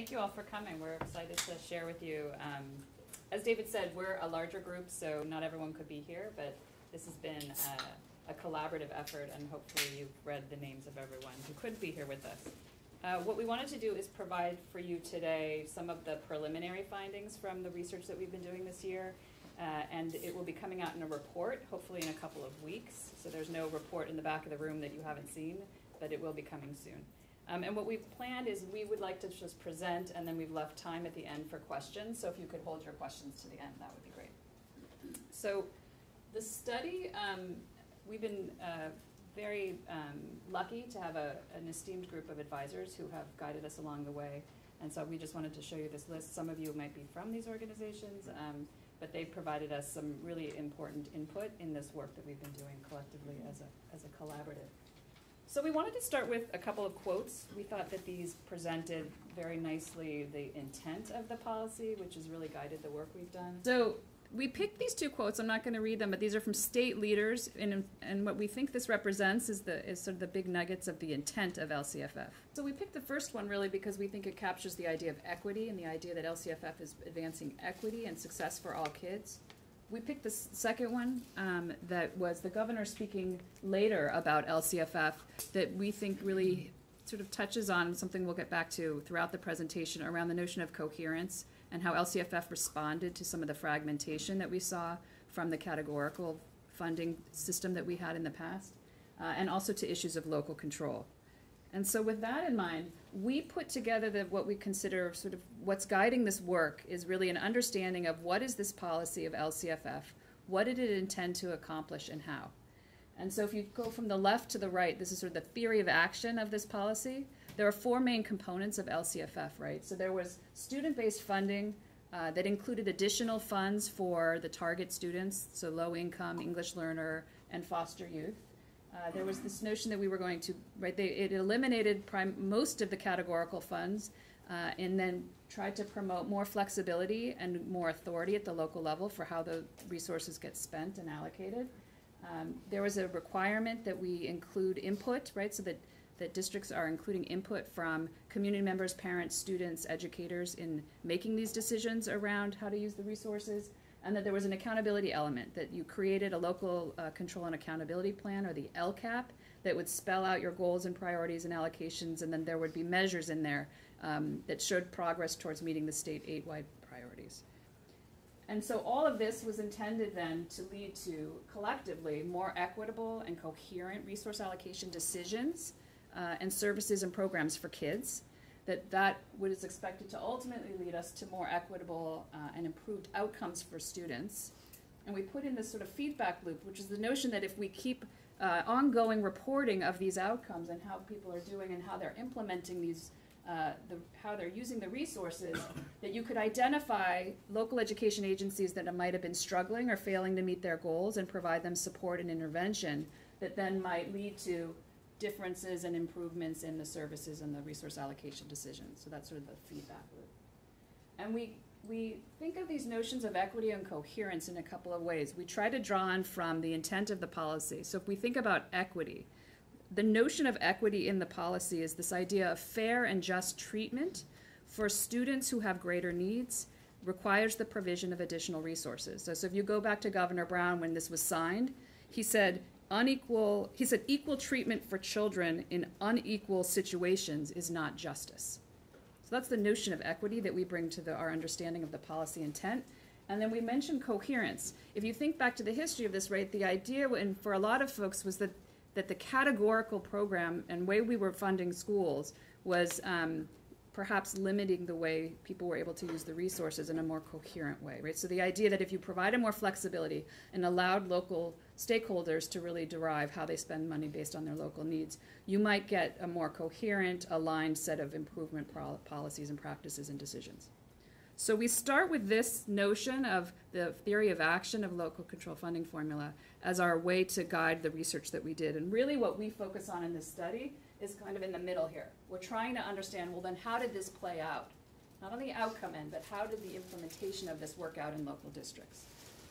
Thank you all for coming. We're excited to share with you. As David said, we're a larger group, so not everyone could be here, but this has been a collaborative effort, and hopefully you've read the names of everyone who couldn't be here with us. What we wanted to do is provide for you today some of the preliminary findings from the research that we've been doing this year, and it will be coming out in a report, hopefully in a couple of weeks. So there's no report in the back of the room that you haven't seen, but it will be coming soon. And what we've planned is we would like to just present, and then we've left time at the end for questions. So if you could hold your questions to the end, that would be great. So the study, we've been very lucky to have an esteemed group of advisors who have guided us along the way. And so we just wanted to show you this list. Some of you might be from these organizations, but they've provided us some really important input in this work that we've been doing collectively as a collaborative. So we wanted to start with a couple of quotes. We thought that these presented very nicely the intent of the policy, which has really guided the work we've done. So we picked these two quotes. I'm not going to read them, but these are from state leaders, and what we think this represents is sort of the big nuggets of the intent of LCFF. So we picked the first one really because we think it captures the idea of equity and the idea that LCFF is advancing equity and success for all kids. We picked the second one that was the governor speaking later about LCFF that we think really sort of touches on something we'll get back to throughout the presentation around the notion of coherence and how LCFF responded to some of the fragmentation that we saw from the categorical funding system that we had in the past, and also to issues of local control. And so with that in mind, we put together what we consider sort of what's guiding this work is really an understanding of what is this policy of LCFF, what did it intend to accomplish, and how. And so if you go from the left to the right, this is sort of the theory of action of this policy. There are four main components of LCFF, right? So there was student-based funding that included additional funds for the target students, so low-income, English learner, and foster youth. There was this notion that we were going to, right, it eliminated most of the categorical funds and then tried to promote more flexibility and more authority at the local level for how the resources get spent and allocated. There was a requirement that we include input, right, so that districts are including input from community members, parents, students, educators in making these decisions around how to use the resources. And that there was an accountability element, that you created a local control and accountability plan, or the LCAP, that would spell out your goals and priorities and allocations, and then there would be measures in there that showed progress towards meeting the state 8-wide priorities. And so all of this was intended then to lead to, collectively, more equitable and coherent resource allocation decisions and services and programs for kids. That was expected to ultimately lead us to more equitable and improved outcomes for students. And we put in this sort of feedback loop, which is the notion that if we keep ongoing reporting of these outcomes and how people are doing and how they're implementing these, how they're using the resources, that you could identify local education agencies that might have been struggling or failing to meet their goals and provide them support and intervention that then might lead to differences and improvements in the services and the resource allocation decisions. So that's sort of the feedback loop. And we think of these notions of equity and coherence in a couple of ways. We try to draw on from the intent of the policy. So if we think about equity, the notion of equity in the policy is this idea of fair and just treatment for students who have greater needs requires the provision of additional resources. So if you go back to Governor Brown when this was signed, he said, equal treatment for children in unequal situations is not justice. So that's the notion of equity that we bring to our understanding of the policy intent. And then we mentioned coherence. If you think back to the history of this, right, the idea, and for a lot of folks, was that the categorical program and way we were funding schools was perhaps limiting the way people were able to use the resources in a more coherent way, right? So the idea that if you provided more flexibility and allowed local stakeholders to really derive how they spend money based on their local needs, you might get a more coherent, aligned set of improvement policies and practices and decisions. So we start with this notion of the theory of action of local control funding formula as our way to guide the research that we did. And really what we focus on in this study is kind of in the middle here. We're trying to understand, well then how did this play out? Not on the outcome end, but how did the implementation of this work out in local districts?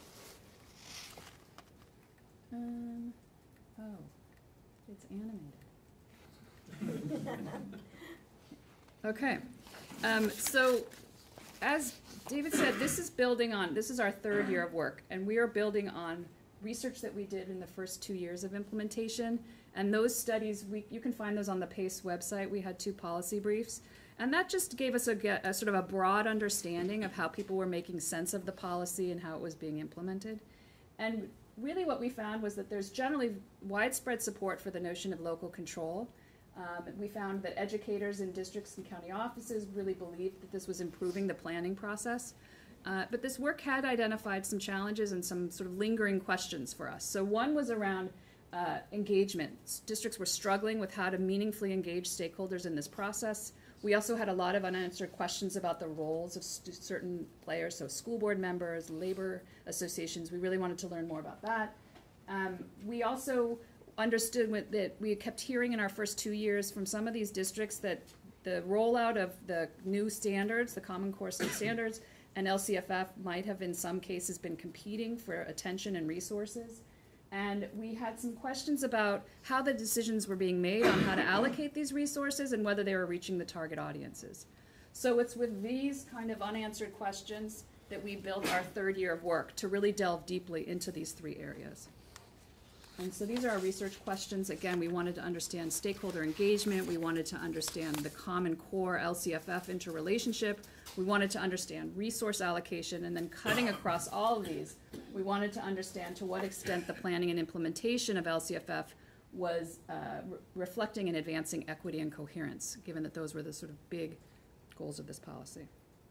Oh, it's animated. Okay. So, as David said, this is our third year of work, and we are building on research that we did in the first 2 years of implementation. And those studies, you can find those on the PACE website. We had 2 policy briefs. And that just gave us a sort of a broad understanding of how people were making sense of the policy and how it was being implemented. And really what we found was that there's generally widespread support for the notion of local control. We found that educators in districts and county offices really believed that this was improving the planning process. But this work had identified some challenges and some sort of lingering questions for us. So one was around engagement. Districts were struggling with how to meaningfully engage stakeholders in this process. We also had a lot of unanswered questions about the roles of certain players, so school board members, labor associations. We really wanted to learn more about that. We also understood that we kept hearing in our first 2 years from some of these districts that the rollout of the new standards, the Common Core standards, and LCFF might have in some cases been competing for attention and resources. And we had some questions about how the decisions were being made on how to allocate these resources and whether they were reaching the target audiences. So it's with these kind of unanswered questions that we built our third year of work to really delve deeply into these 3 areas. And so these are our research questions. Again, we wanted to understand stakeholder engagement. We wanted to understand the Common Core LCFF interrelationship. We wanted to understand resource allocation, and then cutting across all of these, we wanted to understand to what extent the planning and implementation of LCFF was reflecting and advancing equity and coherence, given that those were the sort of big goals of this policy.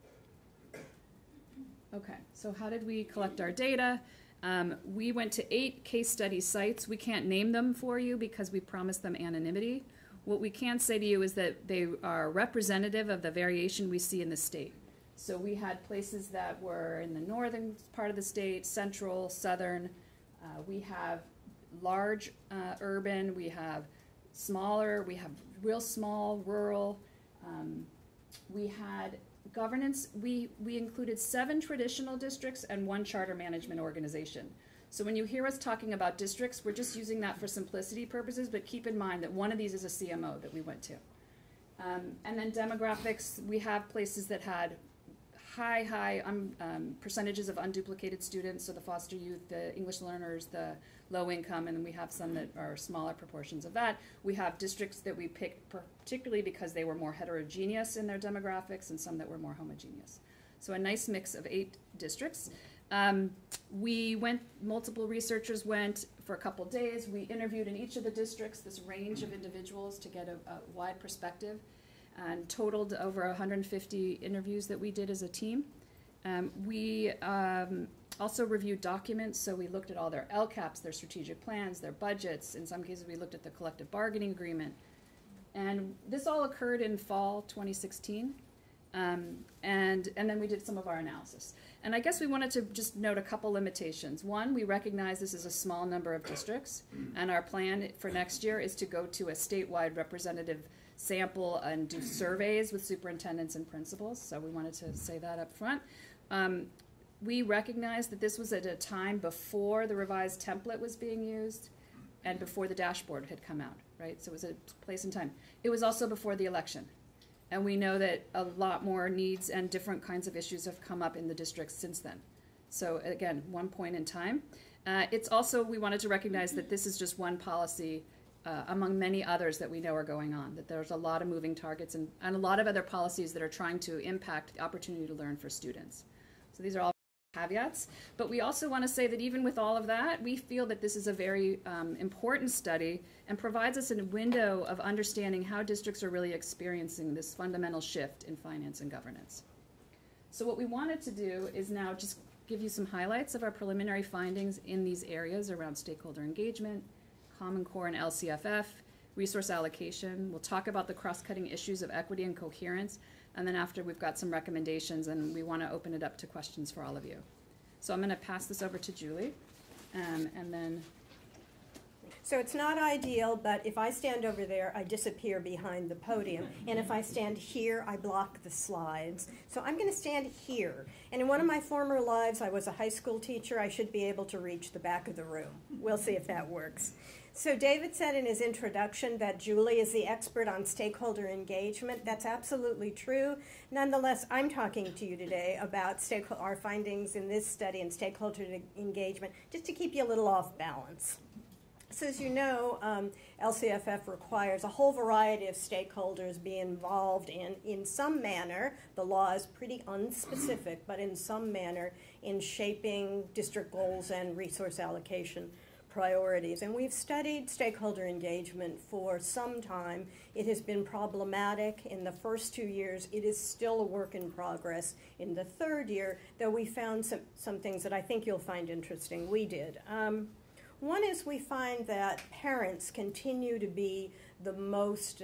Okay, so how did we collect our data? We went to 8 case study sites. We can't name them for you because we promised them anonymity. What we can say to you is that they are representative of the variation we see in the state. So we had places that were in the northern part of the state, central, southern. We have large urban, we have smaller, we have real small, rural. We had governance, we included 7 traditional districts and 1 charter management organization. So when you hear us talking about districts, we're just using that for simplicity purposes, but keep in mind that one of these is a CMO that we went to. And then demographics, we have places that had high percentages of unduplicated students, so the foster youth, the English learners, the low income, and then we have some that are smaller proportions of that. We have districts that we picked particularly because they were more heterogeneous in their demographics and some that were more homogeneous. So a nice mix of 8 districts. Multiple researchers went for a couple days. We interviewed in each of the districts this range of individuals to get a wide perspective, and totaled over 150 interviews that we did as a team. We also reviewed documents, so we looked at all their LCAPs, their strategic plans, their budgets. In some cases, we looked at the collective bargaining agreement. And this all occurred in fall 2016. And then we did some of our analysis. And I guess we wanted to just note a couple limitations. One, we recognize this is a small number of districts, and our plan for next year is to go to a statewide representative sample and do surveys with superintendents and principals, so we wanted to say that up front. We recognize that this was at a time before the revised template was being used and before the dashboard had come out, right? So it was a place and time. It was also before the election. And we know that a lot more needs and different kinds of issues have come up in the districts since then. So again, one point in time. It's also, we wanted to recognize that this is just one policy among many others that we know are going on, that there's a lot of moving targets and a lot of other policies that are trying to impact the opportunity to learn for students. So these are all caveats, but we also want to say that even with all of that, we feel that this is a very important study and provides us a window of understanding how districts are really experiencing this fundamental shift in finance and governance. So what we wanted to do is now just give you some highlights of our preliminary findings in these areas around stakeholder engagement, Common Core and LCFF, resource allocation. We'll talk about the cross-cutting issues of equity and coherence, and then after we've got some recommendations, and we want to open it up to questions for all of you. So I'm going to pass this over to Julie, and then... So it's not ideal, but if I stand over there, I disappear behind the podium. And if I stand here, I block the slides. So I'm going to stand here. And in one of my former lives, I was a high school teacher. I should be able to reach the back of the room. We'll see if that works. So David said in his introduction that Julie is the expert on stakeholder engagement. That's absolutely true. Nonetheless, I'm talking to you today about our findings in this study in stakeholder engagement, just to keep you a little off balance. So as you know, LCFF requires a whole variety of stakeholders be involved in some manner. The law is pretty unspecific, but in some manner in shaping district goals and resource allocation priorities. And we've studied stakeholder engagement for some time. It has been problematic in the first 2 years. It is still a work in progress in the third year, though we found some things that I think you'll find interesting. We did. One is we find that parents continue to be the most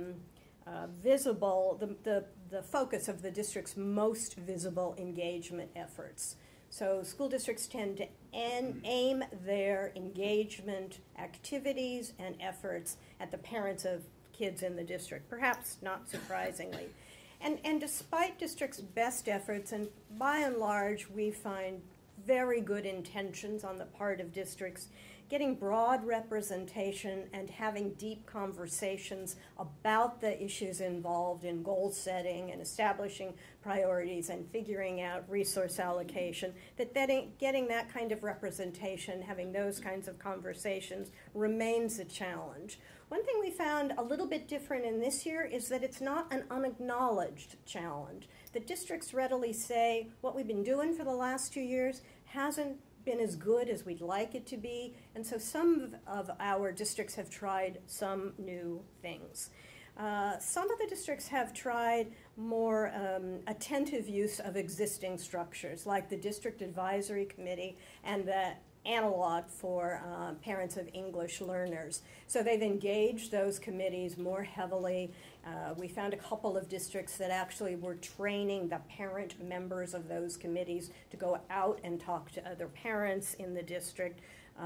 visible, the focus of the district's most visible engagement efforts. So school districts tend to aim their engagement activities and efforts at the parents of kids in the district, perhaps not surprisingly. And despite districts' best efforts, and by and large we find very good intentions on the part of districts, getting broad representation and having deep conversations about the issues involved in goal setting and establishing priorities and figuring out resource allocation, getting that kind of representation, having those kinds of conversations remains a challenge. One thing we found a little bit different in this year is that it's not an unacknowledged challenge. The districts readily say what we've been doing for the last 2 years hasn't been as good as we'd like it to be, and so some of our districts have tried some new things. Some of the districts have tried more attentive use of existing structures, like the District Advisory Committee and the analog for parents of English learners. So they've engaged those committees more heavily. We found a couple of districts that actually were training the parent members of those committees to go out and talk to other parents in the district.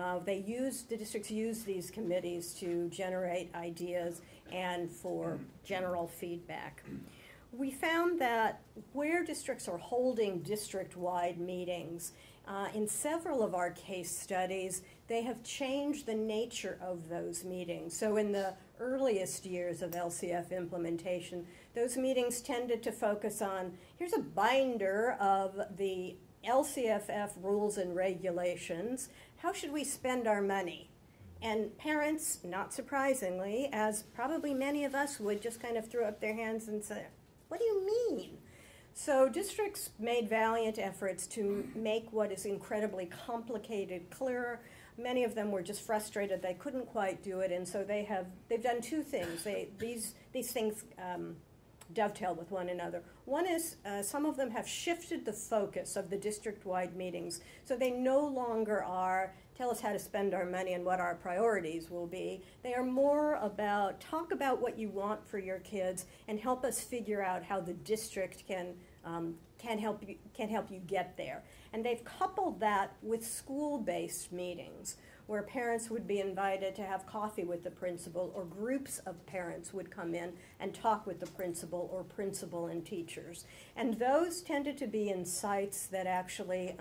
The districts use these committees to generate ideas and for general feedback. We found that where districts are holding district-wide meetings, in several of our case studies, they have changed the nature of those meetings. So in the earliest years of LCF implementation, those meetings tended to focus on, here's a binder of the LCFF rules and regulations. How should we spend our money? And parents, not surprisingly, as probably many of us would, just kind of throw up their hands and say, what do you mean? So districts made valiant efforts to make what is incredibly complicated clearer. Many of them were just frustrated they couldn't quite do it, and so they've done two things. These things dovetail with one another. One is some of them have shifted the focus of the district-wide meetings, so they no longer are tell us how to spend our money and what our priorities will be. They are more about talk about what you want for your kids and help us figure out how the district can help you get there. And they've coupled that with school-based meetings where parents would be invited to have coffee with the principal, or groups of parents would come in and talk with the principal or principal and teachers. And those tended to be in sites that actually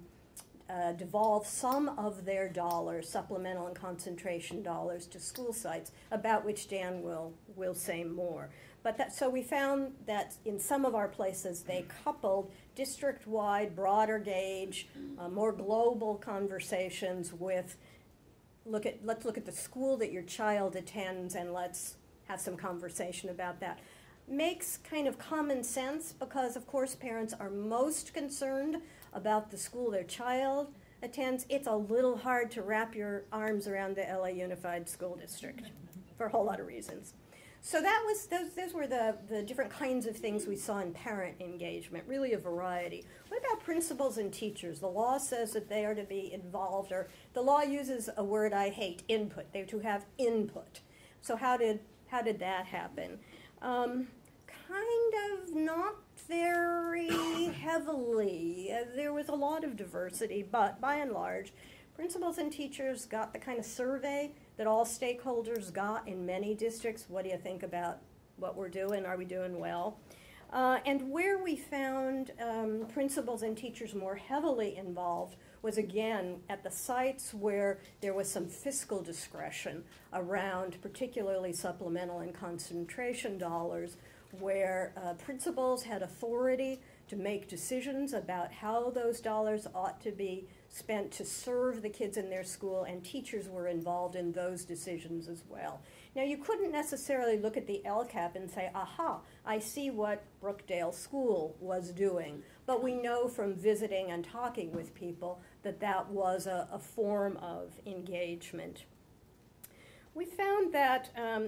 devolve some of their dollars, supplemental and concentration dollars, to school sites, about which Dan will say more. But so we found that in some of our places they coupled district-wide, broader gauge, more global conversations with let's look at the school that your child attends and let's have some conversation about that. Makes kind of common sense because, of course, parents are most concerned about the school their child attends. It's a little hard to wrap your arms around the LA Unified School District for a whole lot of reasons. So that was those were the different kinds of things we saw in parent engagement, really a variety. What about principals and teachers? The law says that they are to be involved, or the law uses a word I hate, input. They're to have input. So how did that happen? Kind of not very heavily. There was a lot of diversity, but by and large, principals and teachers got the kind of survey that all stakeholders got in many districts. What do you think about what we're doing? Are we doing well? And where we found principals and teachers more heavily involved was, again, at the sites where there was some fiscal discretion around particularly supplemental and concentration dollars, where principals had authority to make decisions about how those dollars ought to be spent to serve the kids in their school, and teachers were involved in those decisions as well. Now, you couldn't necessarily look at the LCAP and say, aha, I see what Brookdale School was doing. But we know from visiting and talking with people that that was a form of engagement. We found that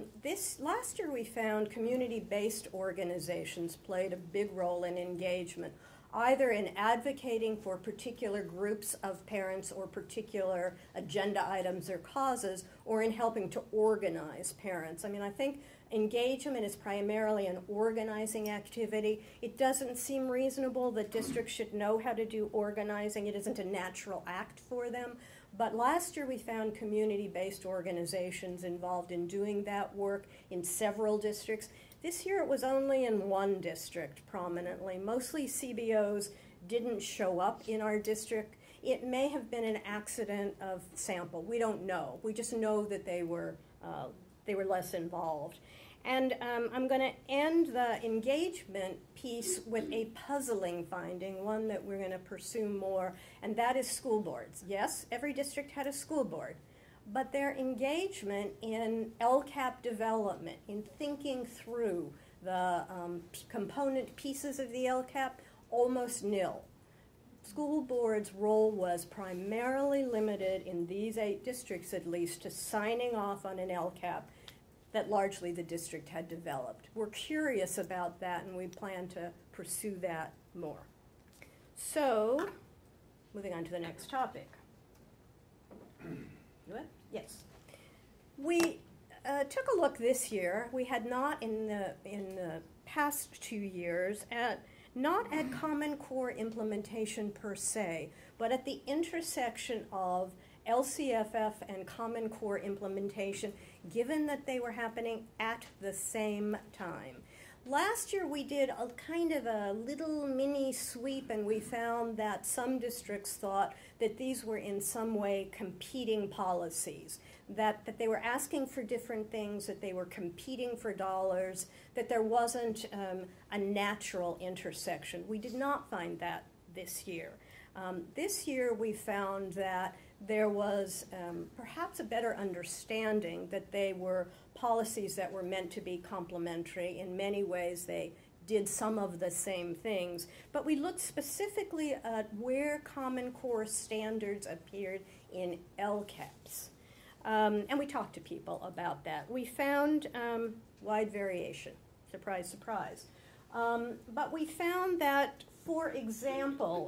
last year we found community-based organizations played a big role in engagement, either in advocating for particular groups of parents or particular agenda items or causes, or in helping to organize parents. I mean, I think engagement is primarily an organizing activity. It doesn't seem reasonable that districts should know how to do organizing. It isn't a natural act for them. But last year we found community-based organizations involved in doing that work in several districts. This year it was only in one district prominently. Mostly CBOs didn't show up in our district. It may have been an accident of sample. We don't know. We just know that they were less involved. And I'm going to end the engagement piece with a puzzling finding, one that we're going to pursue more, and that is school boards. Yes, every district had a school board, but their engagement in LCAP development, in thinking through the component pieces of the LCAP, almost nil. School boards' role was primarily limited, in these 8 districts at least, to signing off on an LCAP that largely the district had developed. We're curious about that, and we plan to pursue that more. So, moving on to the next topic. Good? Yes. We took a look this year. We had not in the past 2 years not at Common Core implementation per se, but at the intersection of LCFF and Common Core implementation, given that they were happening at the same time. Last year we did a kind of a little mini sweep, and we found that some districts thought that these were in some way competing policies, that they were asking for different things, that they were competing for dollars, that there wasn't a natural intersection. We did not find that this year. This year we found that there was perhaps a better understanding that they were policies that were meant to be complementary. In many ways they did some of the same things, but we looked specifically at where Common Core standards appeared in LCAPs. And we talked to people about that. We found wide variation. Surprise, surprise. But we found that, for example,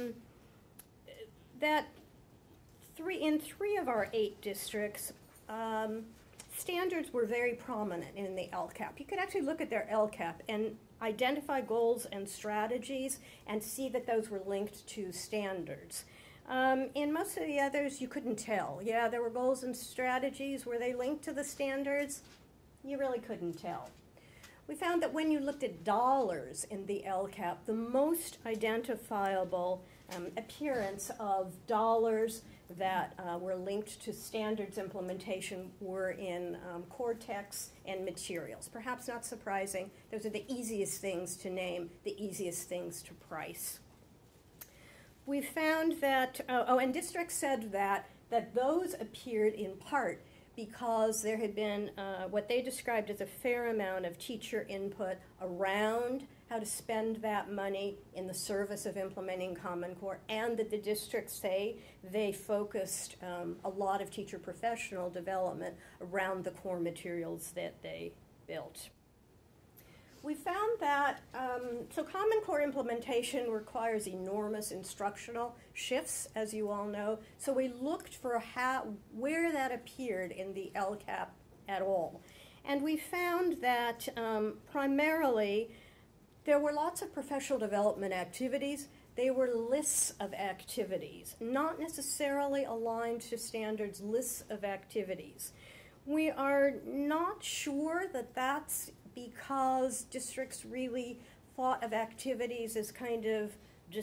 that in 3 of our 8 districts, standards were very prominent in the LCAP. You could actually look at their LCAP and identify goals and strategies and see that those were linked to standards. In most of the others, you couldn't tell. Yeah, there were goals and strategies. Were they linked to the standards? You really couldn't tell. We found that when you looked at dollars in the LCAP, the most identifiable appearance of dollars that were linked to standards implementation were in core texts and materials. Perhaps not surprising. Those are the easiest things to name, the easiest things to price. We found that, and districts said that those appeared in part because there had been what they described as a fair amount of teacher input around how to spend that money in the service of implementing Common Core, and that the districts say they focused a lot of teacher professional development around the core materials that they built. We found that, so Common Core implementation requires enormous instructional shifts, as you all know, so we looked for where that appeared in the LCAP at all. And we found that primarily there were lots of professional development activities. They were lists of activities, not necessarily aligned to standards, lists of activities. We are not sure that that's because districts really thought of activities as kind of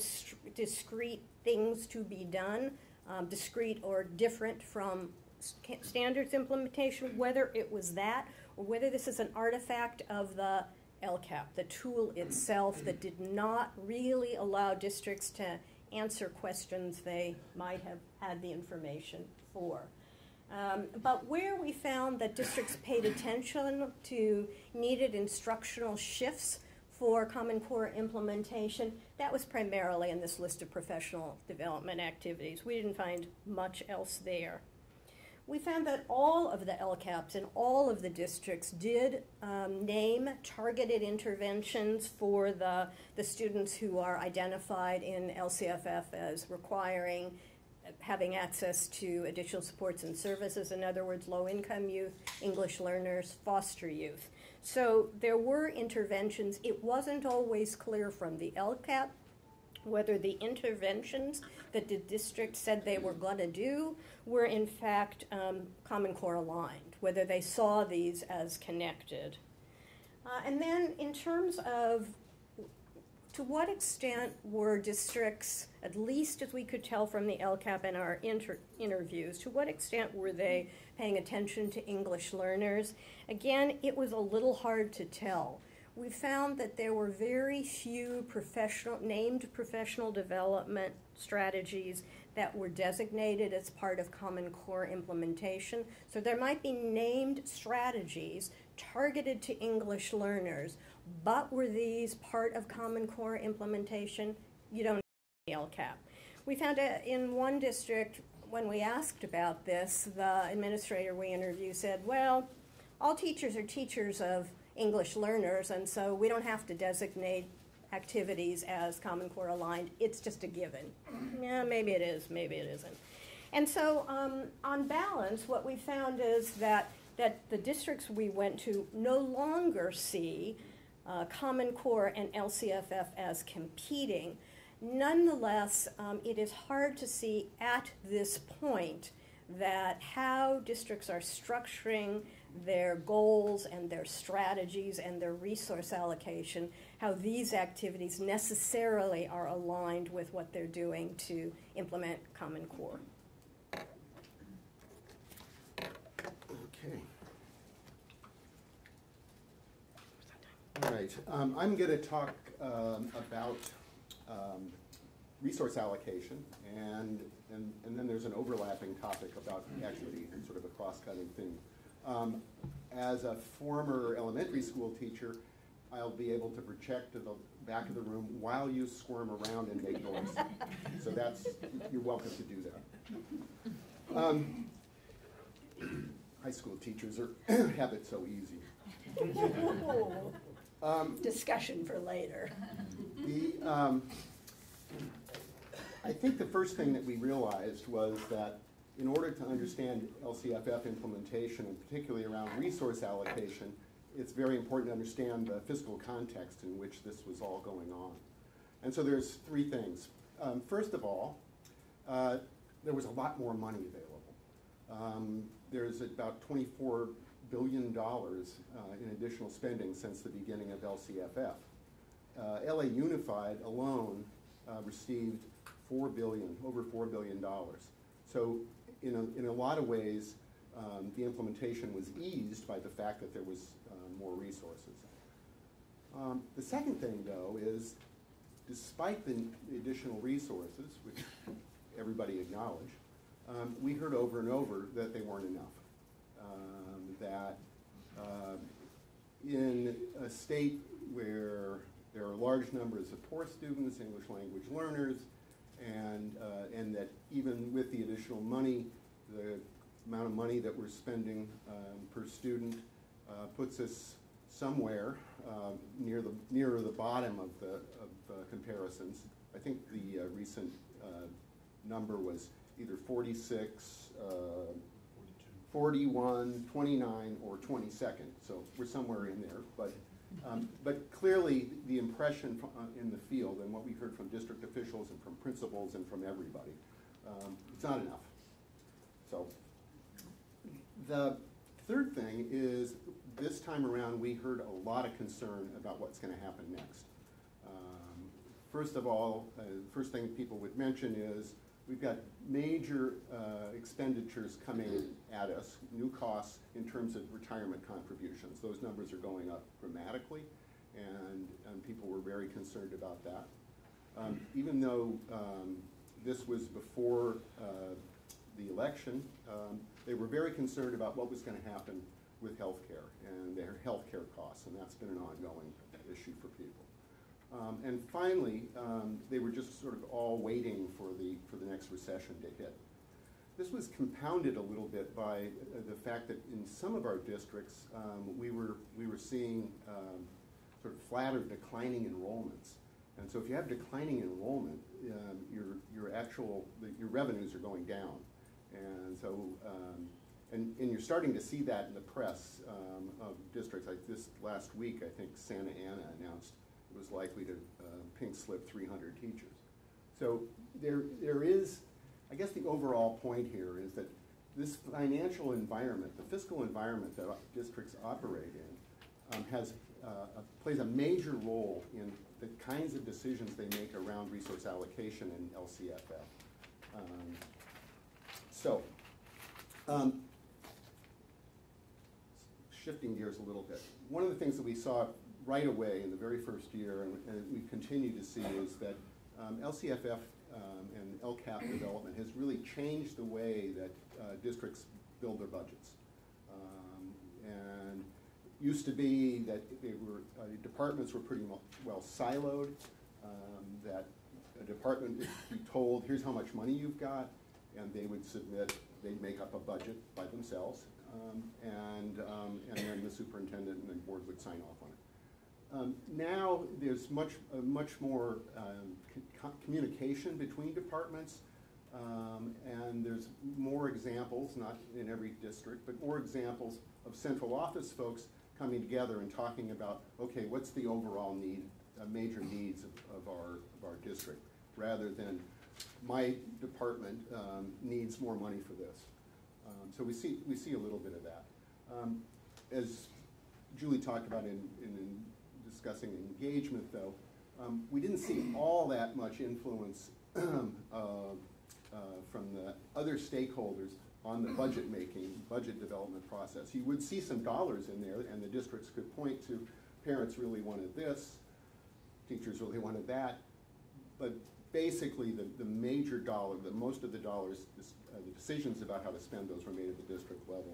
discrete things to be done, discrete or different from standards implementation, whether it was that or whether this is an artifact of the LCAP, the tool itself that did not really allow districts to answer questions they might have had the information for. But where we found that districts paid attention to needed instructional shifts for Common Core implementation, that was primarily in this list of professional development activities. We didn't find much else there. We found that all of the LCAPs in all of the districts did name targeted interventions for the students who are identified in LCFF as requiring having access to additional supports and services, in other words, low-income youth, English learners, foster youth. So there were interventions. It wasn't always clear from the LCAP whether the interventions that the district said they were going to do were in fact Common Core aligned, whether they saw these as connected. And then in terms of to what extent were districts, at least as we could tell from the LCAP and our interviews, to what extent were they paying attention to English learners? Again, it was a little hard to tell. We found that there were very few named professional development strategies that were designated as part of Common Core implementation. So there might be named strategies targeted to English learners, but were these part of Common Core implementation? You don't know the LCAP. We found in one district, when we asked about this, the administrator we interviewed said, well, all teachers are teachers of English learners, and so we don't have to designate activities as Common Core aligned. It's just a given. Yeah, maybe it is, maybe it isn't. And so on balance, what we found is that the districts we went to no longer see Common Core and LCFF as competing. Nonetheless, it is hard to see at this point that how districts are structuring their goals and their strategies and their resource allocation, how these activities necessarily are aligned with what they're doing to implement Common Core. Okay. All right. I'm going to talk about resource allocation, and then there's an overlapping topic about equity, sort of a cross-cutting theme. As a former elementary school teacher, I'll be able to project to the back of the room while you squirm around and make noise. So you're welcome to do that. High school teachers have it so easy. Discussion for later. I think the first thing that we realized was that in order to understand LCFF implementation, and particularly around resource allocation, it's very important to understand the fiscal context in which this was all going on. And so there's three things. First of all, there was a lot more money available. There's about $24 billion in additional spending since the beginning of LCFF. LA Unified alone received over $4 billion. So in a lot of ways, the implementation was eased by the fact that there was more resources. The second thing, though, is despite the additional resources, which everybody acknowledged, we heard over and over that they weren't enough. In a state where there are large numbers of poor students, English language learners, and that even with the additional money, the amount of money that we're spending per student puts us somewhere nearer the bottom of the comparisons. I think the recent number was either 46, 41, 29, or 22nd. So we're somewhere in there. But clearly the impression in the field and what we heard from district officials and from principals and from everybody, it's not enough. So the third thing is this time around we heard a lot of concern about what's going to happen next. First of all, first thing people would mention is we've got major expenditures coming at us, new costs in terms of retirement contributions. Those numbers are going up dramatically, and people were very concerned about that. Even though this was before the election, they were very concerned about what was going to happen with health care and their health care costs, and that's been an ongoing issue for people. And finally, they were just sort of all waiting for the next recession to hit. This was compounded a little bit by the fact that in some of our districts, we were seeing sort of flat or declining enrollments. And so if you have declining enrollment, your revenues are going down. And so, and you're starting to see that in the press of districts. Like this last week, I think Santa Ana announced it was likely to pink slip 300 teachers. So there is, I guess the overall point here is that this financial environment, the fiscal environment that districts operate in, plays a major role in the kinds of decisions they make around resource allocation and LCFF. Shifting gears a little bit, one of the things that we saw right away in the very first year, and we continue to see, is that LCFF and LCAP development has really changed the way that districts build their budgets. And used to be that they were, departments were pretty well siloed, that a department would be told, here's how much money you've got, and they would submit, they'd make up a budget by themselves, and then the superintendent and the board would sign off on it. Now there's much more communication between departments, and there's more examples, not in every district, but more examples of central office folks coming together and talking about, okay, what's the overall need, major needs of our district, rather than my department needs more money for this. So we see a little bit of that. As Julie talked about in discussing engagement, though, we didn't see all that much influence from the other stakeholders on the budget development process. You would see some dollars in there, and the districts could point to parents really wanted this, teachers really wanted that, but basically the major dollar, most of the dollars, the decisions about how to spend those were made at the district level.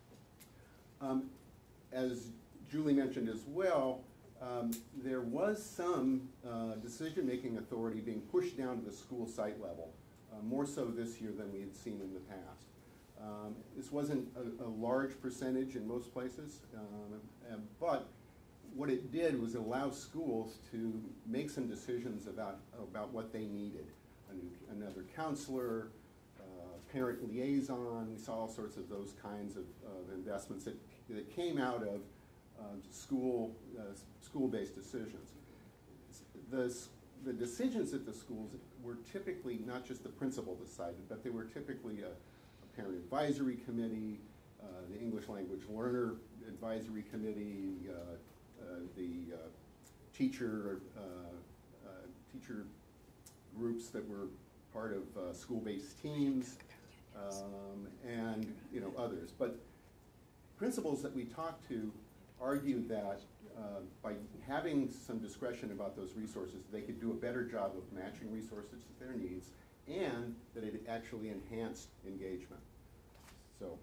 As Julie mentioned as well, there was some decision-making authority being pushed down to the school site level, more so this year than we had seen in the past. This wasn't a large percentage in most places, but what it did was allow schools to make some decisions about what they needed. Another counselor, parent liaison. We saw all sorts of those kinds of investments that came out of school-based decisions. The decisions at the schools were typically not just the principal decided, but they were typically a parent advisory committee, the English language learner advisory committee, the teacher groups that were part of school-based teams, and others. But principals that we talked to argued that by having some discretion about those resources, they could do a better job of matching resources to their needs, and that it actually enhanced engagement. So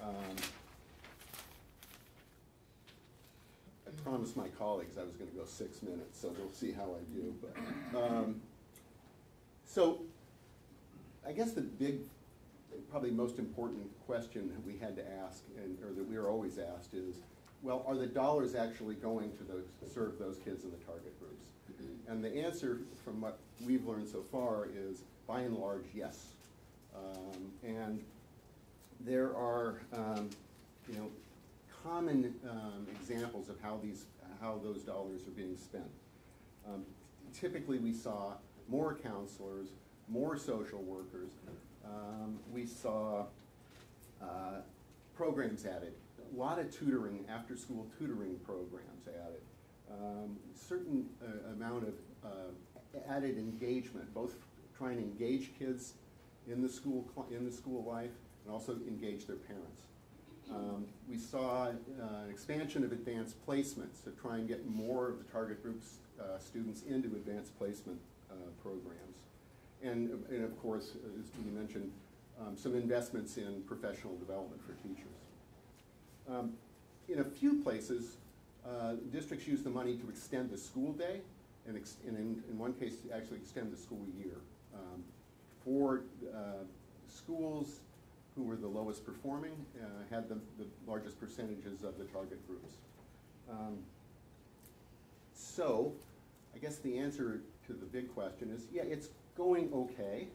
I promised my colleagues I was going to go 6 minutes, so we'll see how I do. But, so I guess the big, probably most important question that we had to ask, or that we are always asked, is, well, are the dollars actually going to serve those kids in the target groups? And the answer from what we've learned so far is, by and large, yes. And there are, common examples of how those dollars are being spent. Typically, we saw more counselors, more social workers. We saw programs added, a lot of tutoring, after-school tutoring programs added, certain amount of added engagement, both trying to engage kids in the school life and also engage their parents. We saw an expansion of advanced placements to try and get more of the target group's students into advanced placement programs. And of course, as we mentioned, some investments in professional development for teachers. In a few places, districts use the money to extend the school day, and in one case, to actually extend the school year. For schools who were the lowest performing, had the largest percentages of the target groups. So, I guess the answer to the big question is, yeah, it's going okay.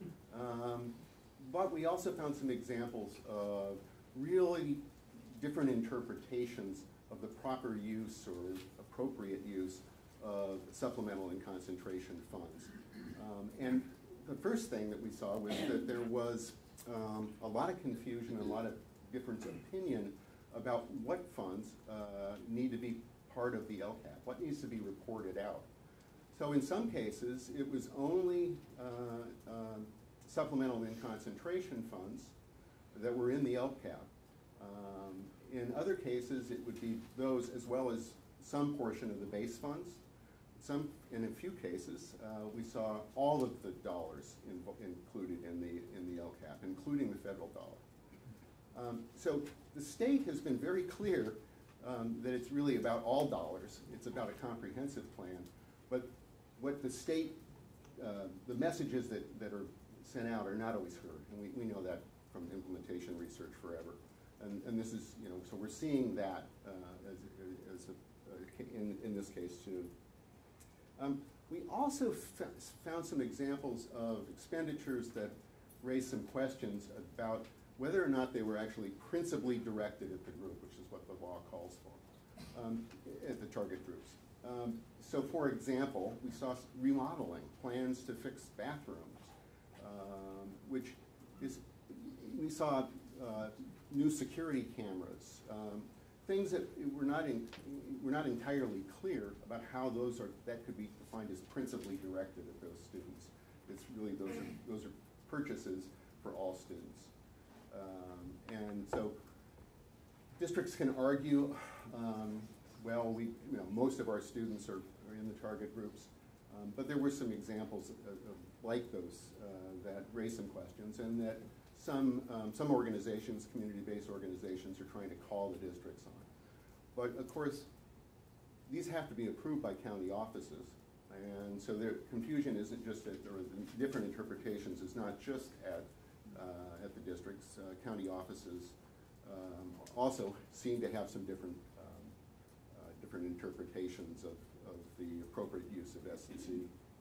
But we also found some examples of really different interpretations of the proper use or appropriate use of supplemental and concentration funds. And the first thing that we saw was that there was a lot of confusion and a lot of different opinion about what funds need to be part of the LCAP, what needs to be reported out. So in some cases, it was only supplemental and concentration funds that were in the LCAP. In other cases, it would be those as well as some portion of the base funds. In a few cases, we saw all of the dollars included in the LCAP, including the federal dollar. So the state has been very clear that it's really about all dollars. It's about a comprehensive plan. But what the state, the messages that are sent out are not always heard, and we know that from implementation research forever. And this is, so we're seeing that in this case too. We also found some examples of expenditures that raised some questions about whether or not they were actually principally directed at the group, which is what the law calls for, at the target groups. So for example, we saw remodeling, plans to fix bathrooms, which is, we saw new security cameras, things that were not entirely clear about how that could be defined as principally directed at those students. It's really, those are purchases for all students. And so districts can argue, well, most of our students are in the target groups, but there were some examples of like those that raise some questions, and that some organizations, community-based organizations, are trying to call the districts on. But of course, these have to be approved by county offices, and so the confusion isn't just that there are different interpretations. It's not just at the districts. County offices also seem to have some different interpretations of the appropriate use of S&C.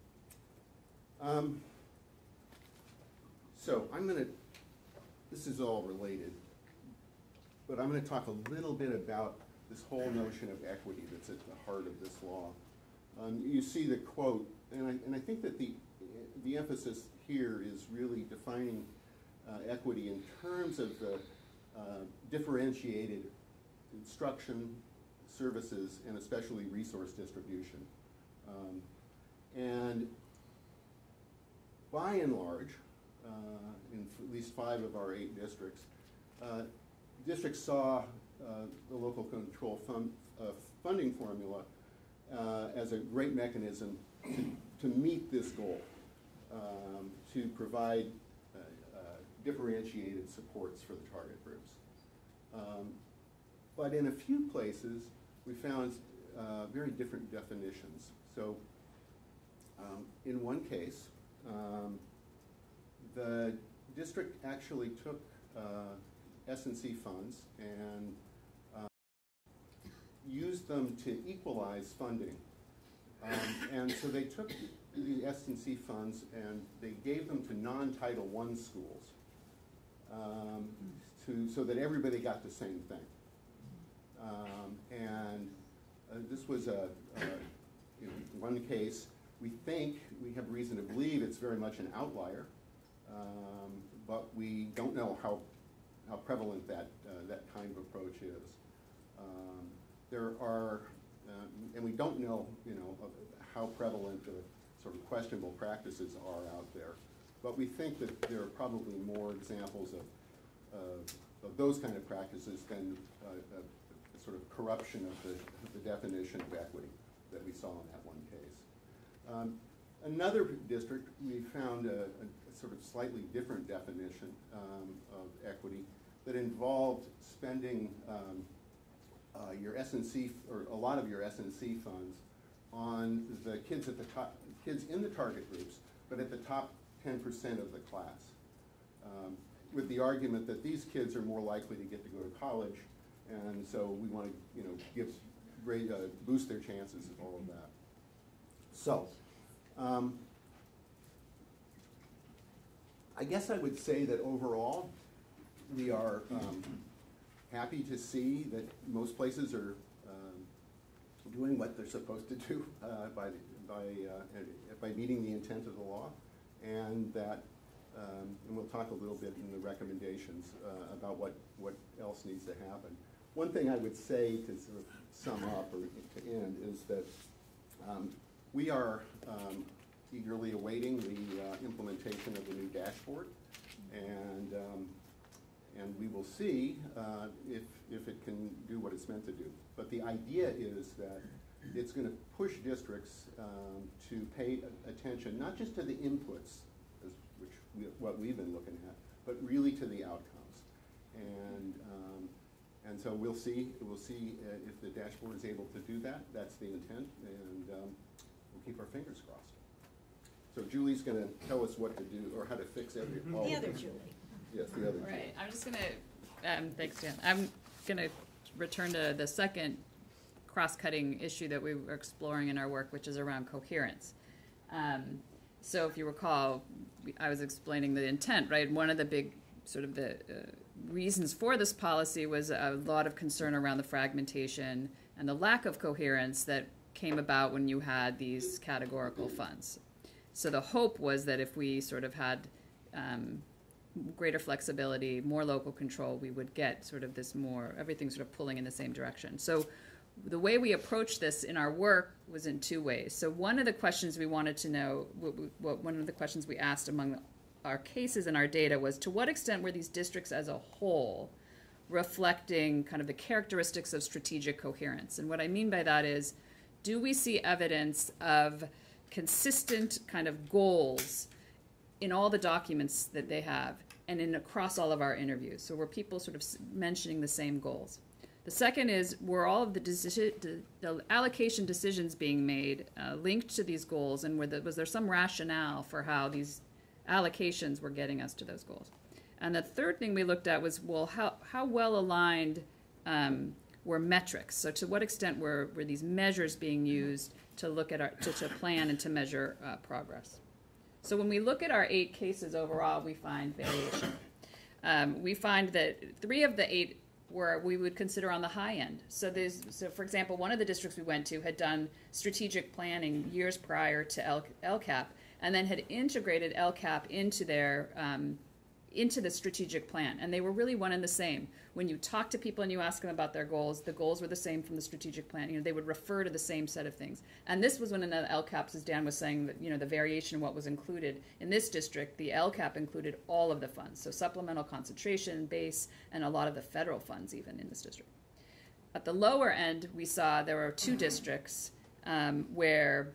So this is all related, but I'm going to talk a little bit about this whole notion of equity that's at the heart of this law. You see the quote, and I think that the emphasis here is really defining equity in terms of the differentiated instruction, services, and especially resource distribution. And by and large, in at least 5 of our 8 districts, districts saw the local control funding formula as a great mechanism to meet this goal, to provide differentiated supports for the target groups. But in a few places, we found very different definitions. So in one case, the district actually took S&C funds and used them to equalize funding. And so they took the S&C funds and they gave them to non-Title I schools so that everybody got the same thing. This was one case. We have reason to believe it's very much an outlier, but we don't know how prevalent that kind of approach is. There are and we don't know, how prevalent the sort of questionable practices are out there. But we think that there are probably more examples of those kind of practices than sort of corruption of the definition of equity that we saw in that one case. Another district, we found a sort of slightly different definition of equity that involved spending your S&C, or a lot of your S&C funds, on the kids at the top, kids in the target groups, but at the top 10% of the class, with the argument that these kids are more likely to get to go to college, and so we want to boost their chances of all of that. So, I guess I would say that overall, we are happy to see that most places are doing what they're supposed to do by meeting the intent of the law, and that, and we'll talk a little bit in the recommendations about what else needs to happen. One thing I would say to sort of sum up or to end is that we are eagerly awaiting the implementation of the new dashboard, and we will see if it can do what it's meant to do. But the idea is that it's going to push districts to pay attention not just to the inputs, what we've been looking at, but really to the outcomes. And so we'll see if the dashboard is able to do that. That's the intent, and we'll keep our fingers crossed. So Julie's going to tell us what to do or how to fix everything. The other Julie. Yes, the other Julie. Right. I'm just going to, thanks, Dan. I'm going to return to the second cross-cutting issue that we were exploring in our work, which is around coherence. So if you recall, I was explaining the intent, right? One of the big sort of the reasons for this policy was a lot of concern around the fragmentation and the lack of coherence that came about when you had these categorical funds. So the hope was that if we sort of had greater flexibility, more local control, we would get sort of this more, everything sort of pulling in the same direction. So the way we approached this in our work was in two ways. So one of the questions we wanted to know, one of the questions we asked among our cases and our data was, to what extent were these districts as a whole reflecting kind of the characteristics of strategic coherence? And what I mean by that is, do we see evidence of consistent kind of goals in all the documents that they have and across all of our interviews? So were people sort of mentioning the same goals? The second is, were all of the allocation decisions being made linked to these goals, and was there some rationale for how these allocations were getting us to those goals? And the third thing we looked at was, well, how well aligned were metrics? So to what extent were these measures being used to look at to plan and to measure progress? So when we look at our 8 cases overall, we find variation. We find that 3 of the 8 were we would consider on the high end. So for example, one of the districts we went to had done strategic planning years prior to LCAP, and then had integrated LCAP into their into the strategic plan, and they were really one and the same. When you talk to people and you ask them about their goals, the goals were the same from the strategic plan. They would refer to the same set of things. And this was when in the LCAPs, as Dan was saying, that the variation in what was included in this district, the LCAP included all of the funds, so supplemental, concentration, base, and a lot of the federal funds even in this district. At the lower end, we saw there were 2 districts where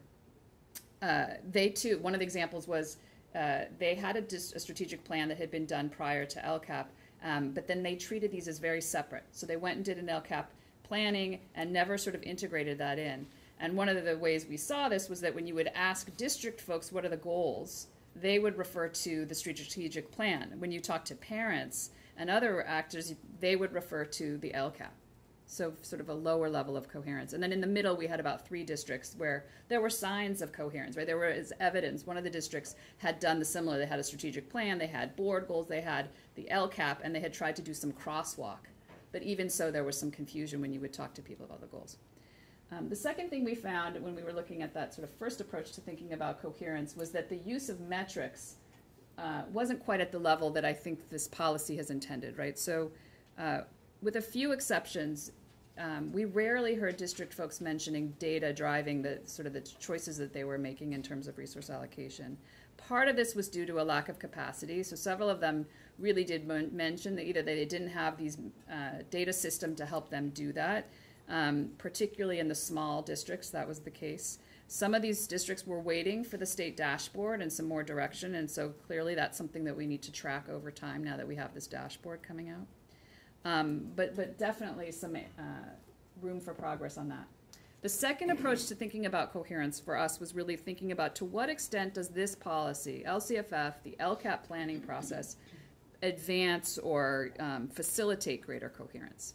they too, one of the examples was they had a strategic plan that had been done prior to LCAP, but then they treated these as very separate. So they went and did an LCAP planning and never sort of integrated that in. And one of the ways we saw this was that when you would ask district folks what are the goals, they would refer to the strategic plan. When you talk to parents and other actors, they would refer to the LCAP. So sort of a lower level of coherence. And then in the middle, we had about 3 districts where there were signs of coherence, right? There was evidence. One of the districts had done the similar. They had a strategic plan, they had board goals, they had the LCAP, and they had tried to do some crosswalk. But even so, there was some confusion when you would talk to people about the goals. The second thing we found when we were looking at that sort of first approach to thinking about coherence was that the use of metrics wasn't quite at the level that I think this policy has intended, right? So with a few exceptions, we rarely heard district folks mentioning data driving the sort of the choices that they were making in terms of resource allocation. Part of this was due to a lack of capacity. So several of them really did mention that either they didn't have these data system to help them do that, particularly in the small districts, that was the case. Some of these districts were waiting for the state dashboard and some more direction, and so clearly that's something that we need to track over time now that we have this dashboard coming out. But definitely some room for progress on that. The second approach to thinking about coherence for us was really thinking about to what extent does this policy, LCFF, the LCAP planning process, advance or facilitate greater coherence.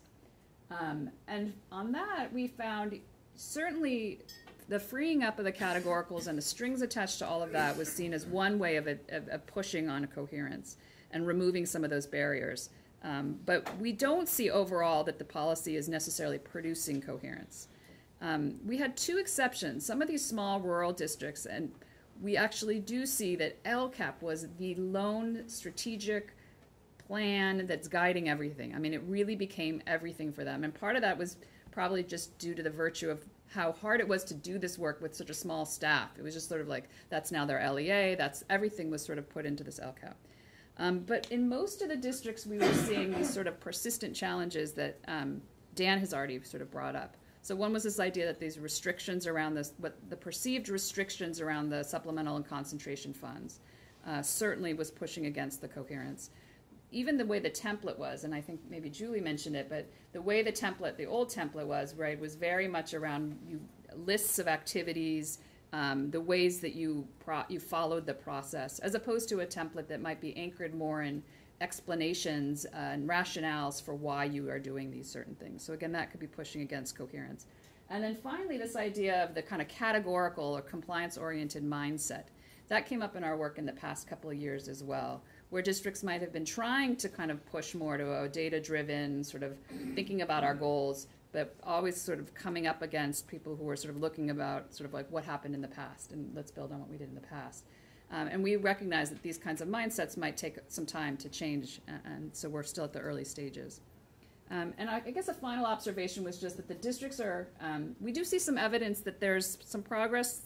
And on that, we found certainly the freeing up of the categoricals and the strings attached to all of that was seen as one way of pushing on coherence and removing some of those barriers. But we don't see overall that the policy is necessarily producing coherence. We had two exceptions. Some of these small rural districts, and we actually do see that LCAP was the lone strategic plan that's guiding everything. I mean, it really became everything for them. And part of that was probably just due to the virtue of how hard it was to do this work with such a small staff. It was just sort of like, that's now their LEA, everything was sort of put into this LCAP. But in most of the districts, we were seeing these sort of persistent challenges that Dan has already sort of brought up. So one was this idea that these restrictions around this, what the perceived restrictions around the supplemental and concentration funds certainly was pushing against the coherence. Even the way the template was, and I think maybe Julie mentioned it, but the way the template, the old template was, right, was very much around lists of activities, the ways that you followed the process, as opposed to a template that might be anchored more in explanations and rationales for why you are doing these certain things. So again, that could be pushing against coherence. And then finally, this idea of the kind of categorical or compliance-oriented mindset. That came up in our work in the past couple of years as well, where districts might have been trying to kind of push more to a data-driven sort of thinking about our goals, but always sort of coming up against people who were sort of looking about sort of like what happened in the past, and let's build on what we did in the past. And we recognize that these kinds of mindsets might take some time to change, and so we're still at the early stages. And I guess a final observation was just that the districts are, we do see some evidence that there's some progress,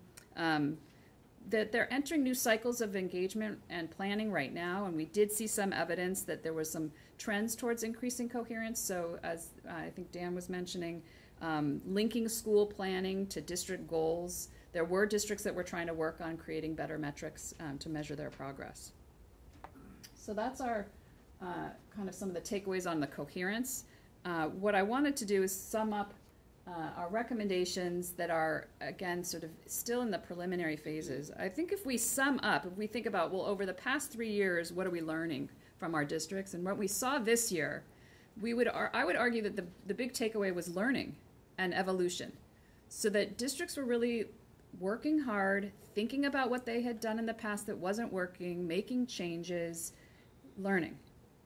that they're entering new cycles of engagement and planning right now, and we did see some evidence that there was some trends towards increasing coherence. So as I think Dan was mentioning, linking school planning to district goals. There were districts that were trying to work on creating better metrics to measure their progress. So that's our kind of some of the takeaways on the coherence. What I wanted to do is sum up our recommendations that are, again, sort of still in the preliminary phases. I think if we sum up, if we think about, well, over the past 3 years, what are we learning from our districts? And what we saw this year, I would argue that the big takeaway was learning and evolution. So that districts were really working hard, thinking about what they had done in the past that wasn't working, making changes, learning.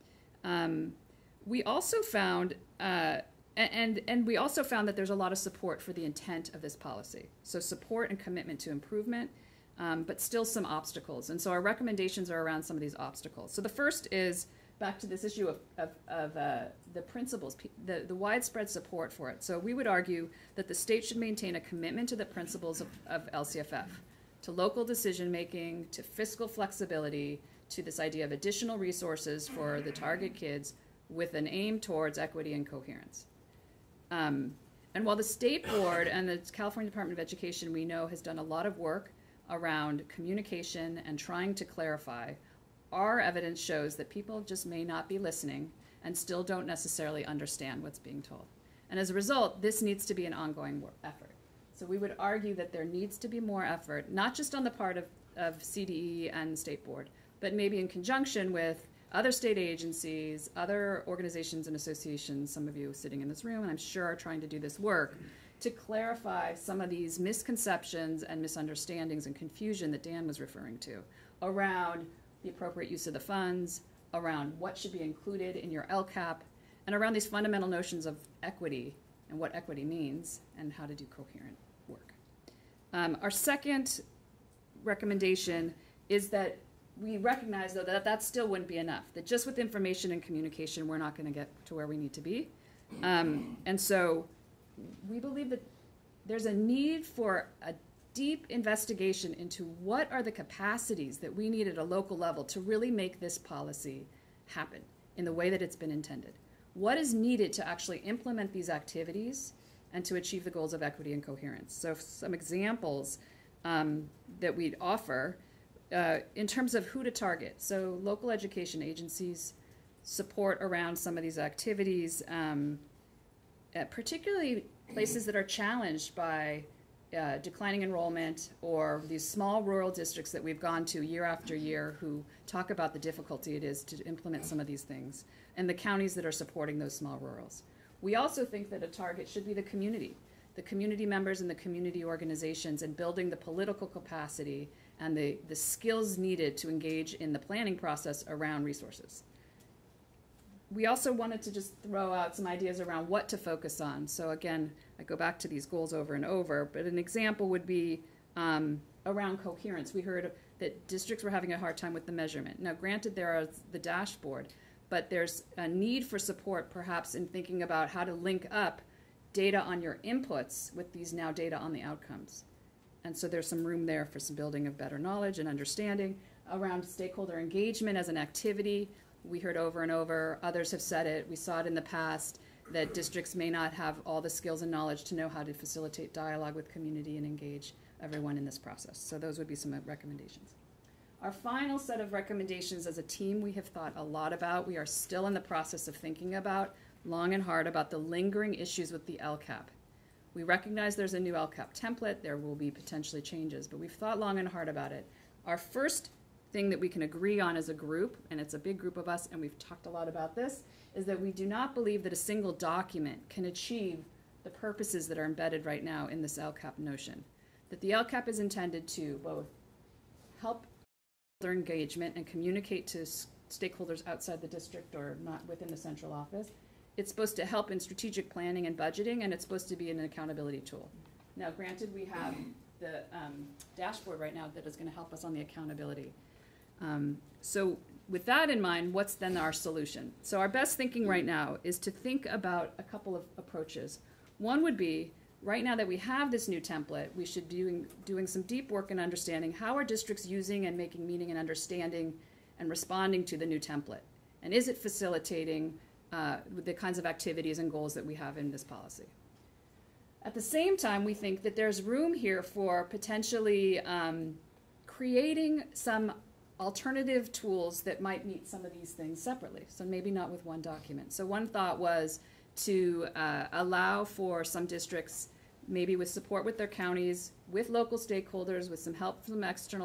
We also found, and we also found that there's a lot of support for the intent of this policy. So support and commitment to improvement, but still some obstacles. And so our recommendations are around some of these obstacles. So the first is back to this issue of the principles, the widespread support for it. So we would argue that the state should maintain a commitment to the principles of LCFF, to local decision making, to fiscal flexibility, to this idea of additional resources for the target kids with an aim towards equity and coherence. And while the State Board and the California Department of Education, we know, has done a lot of work around communication and trying to clarify, our evidence shows that people just may not be listening and still don't necessarily understand what's being told. And as a result, this needs to be an ongoing effort. So we would argue that there needs to be more effort, not just on the part of CDE and State Board, but maybe in conjunction with other state agencies, other organizations and associations, some of you sitting in this room, and I'm sure are trying to do this work, to clarify some of these misconceptions and misunderstandings and confusion that Dan was referring to around the appropriate use of the funds, around what should be included in your LCAP, and around these fundamental notions of equity and what equity means and how to do coherent work. Our second recommendation is that we recognize, though, that still wouldn't be enough, that just with information and communication, we're not going to get to where we need to be. And so we believe that there's a need for a deep investigation into what are the capacities that we need at a local level to really make this policy happen in the way that it's been intended. What is needed to actually implement these activities and to achieve the goals of equity and coherence? So some examples that we'd offer in terms of who to target. So local education agencies, support around some of these activities, particularly places that are challenged by declining enrollment, or these small rural districts that we've gone to year after year who talk about the difficulty it is to implement some of these things, and the counties that are supporting those small rurals. We also think that a target should be the community members and the community organizations, and building the political capacity and the skills needed to engage in the planning process around resources. We also wanted to just throw out some ideas around what to focus on. So again, I go back to these goals over and over, but an example would be around coherence. We heard that districts were having a hard time with the measurement. Now, granted, there are the dashboard, but there's a need for support perhaps in thinking about how to link up data on your inputs with these now data on the outcomes. And so there's some room there for some building of better knowledge and understanding around stakeholder engagement as an activity. We heard over and over, others have said it, we saw it in the past, that districts may not have all the skills and knowledge to know how to facilitate dialogue with community and engage everyone in this process. So those would be some recommendations. Our final set of recommendations as a team we have thought a lot about. We are still in the process of thinking about, long and hard, about the lingering issues with the LCAP. We recognize there's a new LCAP template, there will be potentially changes, but we've thought long and hard about it. Our first thing that we can agree on as a group, and it's a big group of us, and we've talked a lot about this, is that we do not believe that a single document can achieve the purposes that are embedded right now in this LCAP notion. That the LCAP is intended to both help their engagement and communicate to stakeholders outside the district or not within the central office. It's supposed to help in strategic planning and budgeting, and it's supposed to be an accountability tool. Now, granted, we have the dashboard right now that is going to help us on the accountability. So with that in mind, what's then our solution? So our best thinking right now is to think about a couple of approaches. One would be, right now that we have this new template, we should be doing some deep work in understanding how are districts using and making meaning and understanding and responding to the new template? And is it facilitating the kinds of activities and goals that we have in this policy? At the same time, we think that there's room here for potentially creating some alternative tools that might meet some of these things separately, so maybe not with one document. So one thought was to allow for some districts, maybe with support with their counties, with local stakeholders, with some help from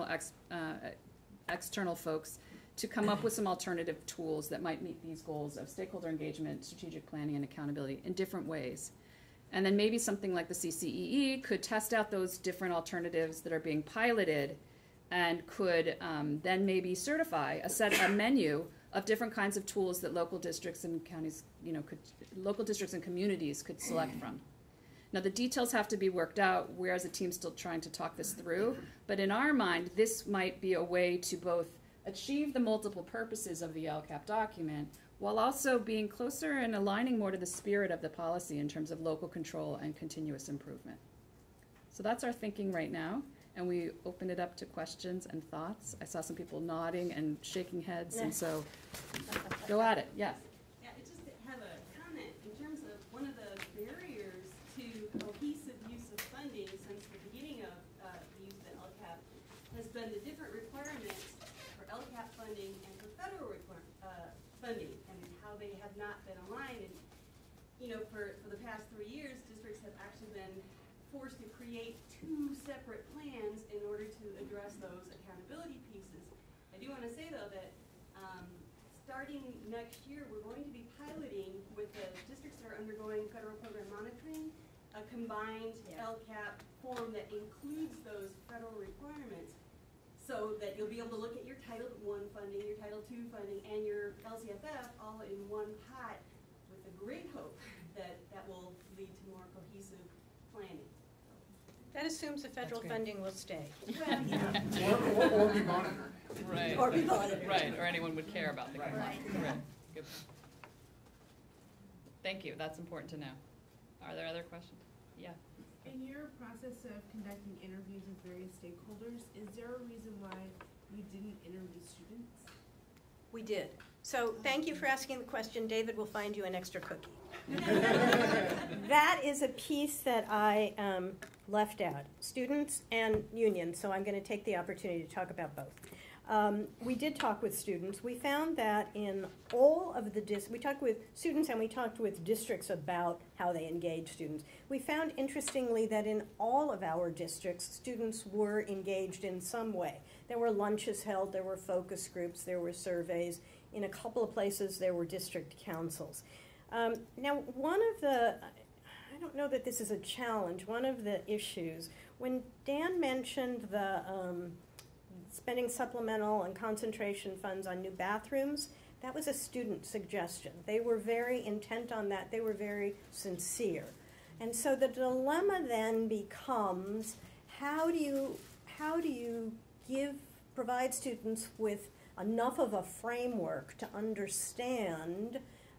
external folks, to come up with some alternative tools that might meet these goals of stakeholder engagement, strategic planning, and accountability in different ways. And then maybe something like the CCEE could test out those different alternatives that are being piloted, and could then maybe certify a menu of different kinds of tools that local districts and counties, local districts and communities could select from. Now, the details have to be worked out. We're as a team still trying to talk this through, but in our mind, this might be a way to both achieve the multiple purposes of the LCAP document, while also being closer and aligning more to the spirit of the policy in terms of local control and continuous improvement. So that's our thinking right now. And we open it up to questions and thoughts. I saw some people nodding and shaking heads, and so go at it. Yes? Yeah, I just have a comment in terms of one of the barriers to cohesive use of funding since the beginning of the use of the LCAP has been the different requirements for LCAP funding and for federal funding, and how they have not been aligned. And for the past 3 years, districts have actually been forced to create 2 separate plans in order to address those accountability pieces. I do want to say, though, that starting next year, we're going to be piloting with the districts that are undergoing federal program monitoring a combined LCAP form that includes those federal requirements, so that you'll be able to look at your Title I funding, your Title II funding, and your LCFF all in one pot, with the great hope that that will lead to more cohesive planning. That assumes the federal funding will stay. Well, Or be monitored. Right. Or be monitored. Right, or anyone would care about the Right. Right. Good. thank you, that's important to know. Are there other questions? Yeah. In your process of conducting interviews with various stakeholders, is there a reason why you didn't interview students? We did. So thank you for asking the question. David will find you an extra cookie. That is a piece that I left out, students and unions, so I'm going to take the opportunity to talk about both. We did talk with students. We found that in all of the we talked with students and we talked with districts about how they engage students. We found, interestingly, that in all of our districts, students were engaged in some way. There were lunches held, there were focus groups, there were surveys. In a couple of places, there were district councils. Now, one of the, I don't know that this is a challenge, one of the issues, when Dan mentioned the spending supplemental and concentration funds on new bathrooms, that was a student suggestion. They were very intent on that. They were very sincere. And so the dilemma then becomes, how do you provide students with enough of a framework to understand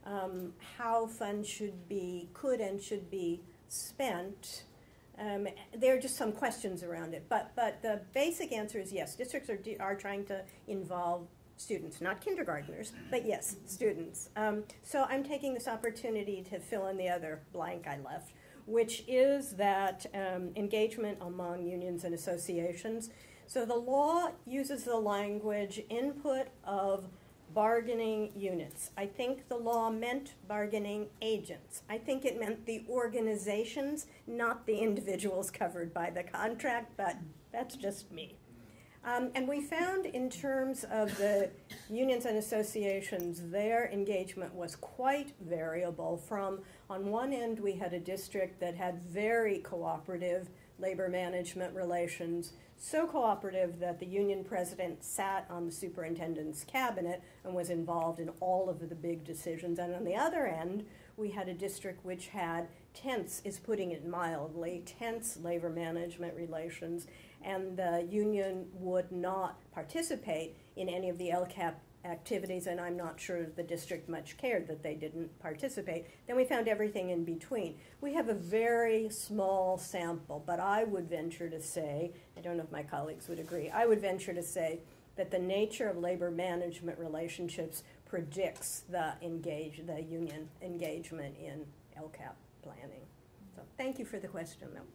how funds could and should be spent? There are just some questions around it, but the basic answer is yes. Districts are trying to involve students, not kindergartners, but yes, students. So I'm taking this opportunity to fill in the other blank I left, which is that engagement among unions and associations. So the law uses the language input of bargaining units. I think the law meant bargaining agents. I think it meant the organizations, not the individuals covered by the contract, but that's just me. And we found, in terms of the unions and associations, their engagement was quite variable. From, on one end, we had a district that had very cooperative labor management relations, so cooperative that the union president sat on the superintendent's cabinet and was involved in all of the big decisions. And on the other end, we had a district which had tense, is putting it mildly, tense labor management relations, and the union would not participate in any of the LCAP activities, and I'm not sure the district much cared that they didn't participate. Then we found everything in between. We have a very small sample, but I would venture to say, I don't know if my colleagues would agree, I would venture to say that the nature of labor management relationships predicts the union engagement in LCAP planning. So thank you for the question, though.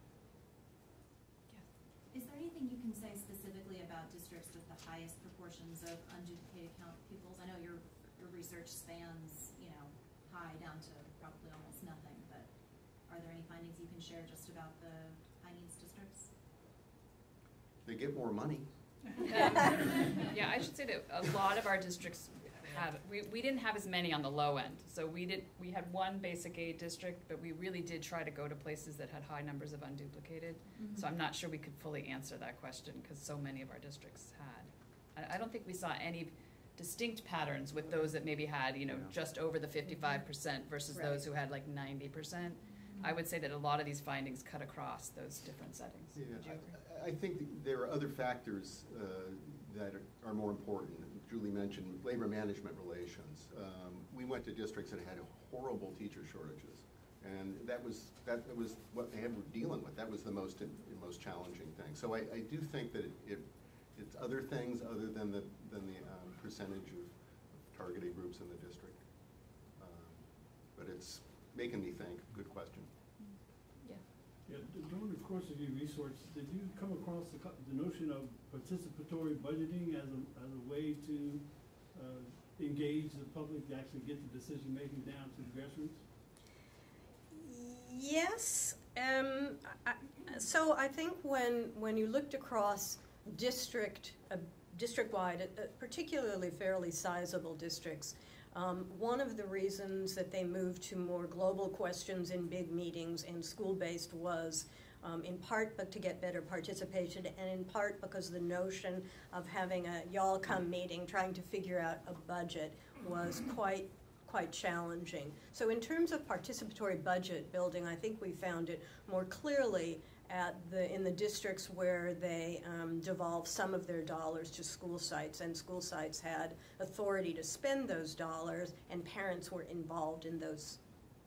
Is there anything you can say specifically about districts with the highest proportions of unduplicated count pupils? I know your research spans, high down to probably almost nothing, but are there any findings you can share just about the high needs districts? They get more money. Yeah, I should say that a lot of our districts had, we didn't have as many on the low end. So we had one basic aid district, but we really did try to go to places that had high numbers of unduplicated. Mm-hmm. So I'm not sure we could fully answer that question because so many of our districts had. I don't think we saw any distinct patterns with those that maybe had, just over the 55% versus right. Those who had like 90%. Mm-hmm. I would say that a lot of these findings cut across those different settings. Yeah, I think there are other factors that are more important. Julie mentioned labor management relations. We went to districts that had horrible teacher shortages, and that was what they were dealing with. That was the most challenging thing. So I do think that it's other things other than the percentage of targeted groups in the district. But it's making me think. Good question. Yeah, during the course of your research, did you come across the notion of participatory budgeting as a way to engage the public to actually get the decision making down to the grassroots? Yes. So I think when you looked across district-wide, particularly fairly sizable districts, one of the reasons that they moved to more global questions in big meetings and school-based was in part but to get better participation, and in part because the notion of having a y'all come meeting trying to figure out a budget was quite challenging. So in terms of participatory budget building, I think we found it more clearly in the districts where they devolved some of their dollars to school sites, and school sites had authority to spend those dollars, and parents were involved in those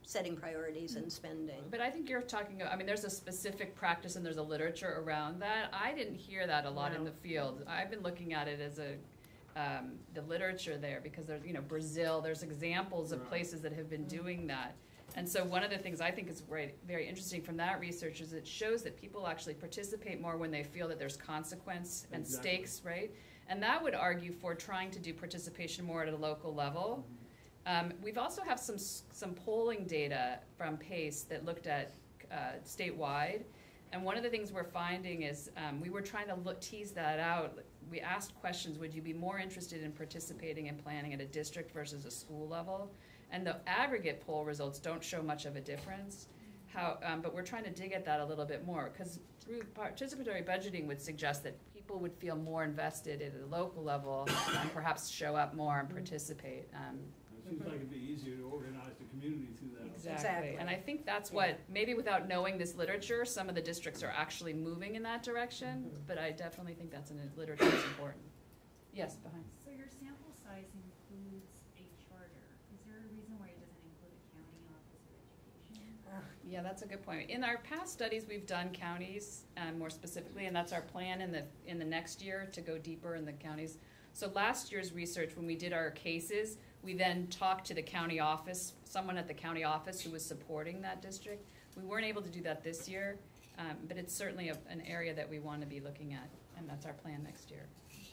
setting priorities and spending. But I think you're talking, I mean, there's a specific practice and there's a literature around that. I didn't hear that a lot in the field. I've been looking at it as the literature there, because there's, Brazil, there's examples of places that have been doing that. And so one of the things I think is very interesting from that research is it shows that people actually participate more when they feel that there's consequence and stakes, right? And that would argue for trying to do participation more at a local level. We've also have some polling data from PACE that looked at statewide, and one of the things we're finding is we were trying to tease that out. We asked questions: would you be more interested in participating in planning at a district versus a school level? And the aggregate poll results don't show much of a difference. But we're trying to dig at that a little bit more, because through participatory budgeting would suggest that people would feel more invested at a local level and perhaps show up more and participate. It seems like it'd be easier to organize the community through that. Exactly. And I think that's what, maybe without knowing this literature, some of the districts are actually moving in that direction, but I definitely think that's in the literature is important. Yes, behind. So your sample size includes a charter. Is there a reason why it doesn't include a county office of education? Yeah, that's a good point. In our past studies, we've done counties more specifically, and that's our plan in the next year to go deeper in the counties. So last year's research, when we did our cases, we then talked to the county office, someone at the county office who was supporting that district. We weren't able to do that this year, but it's certainly an area that we want to be looking at, and that's our plan next year.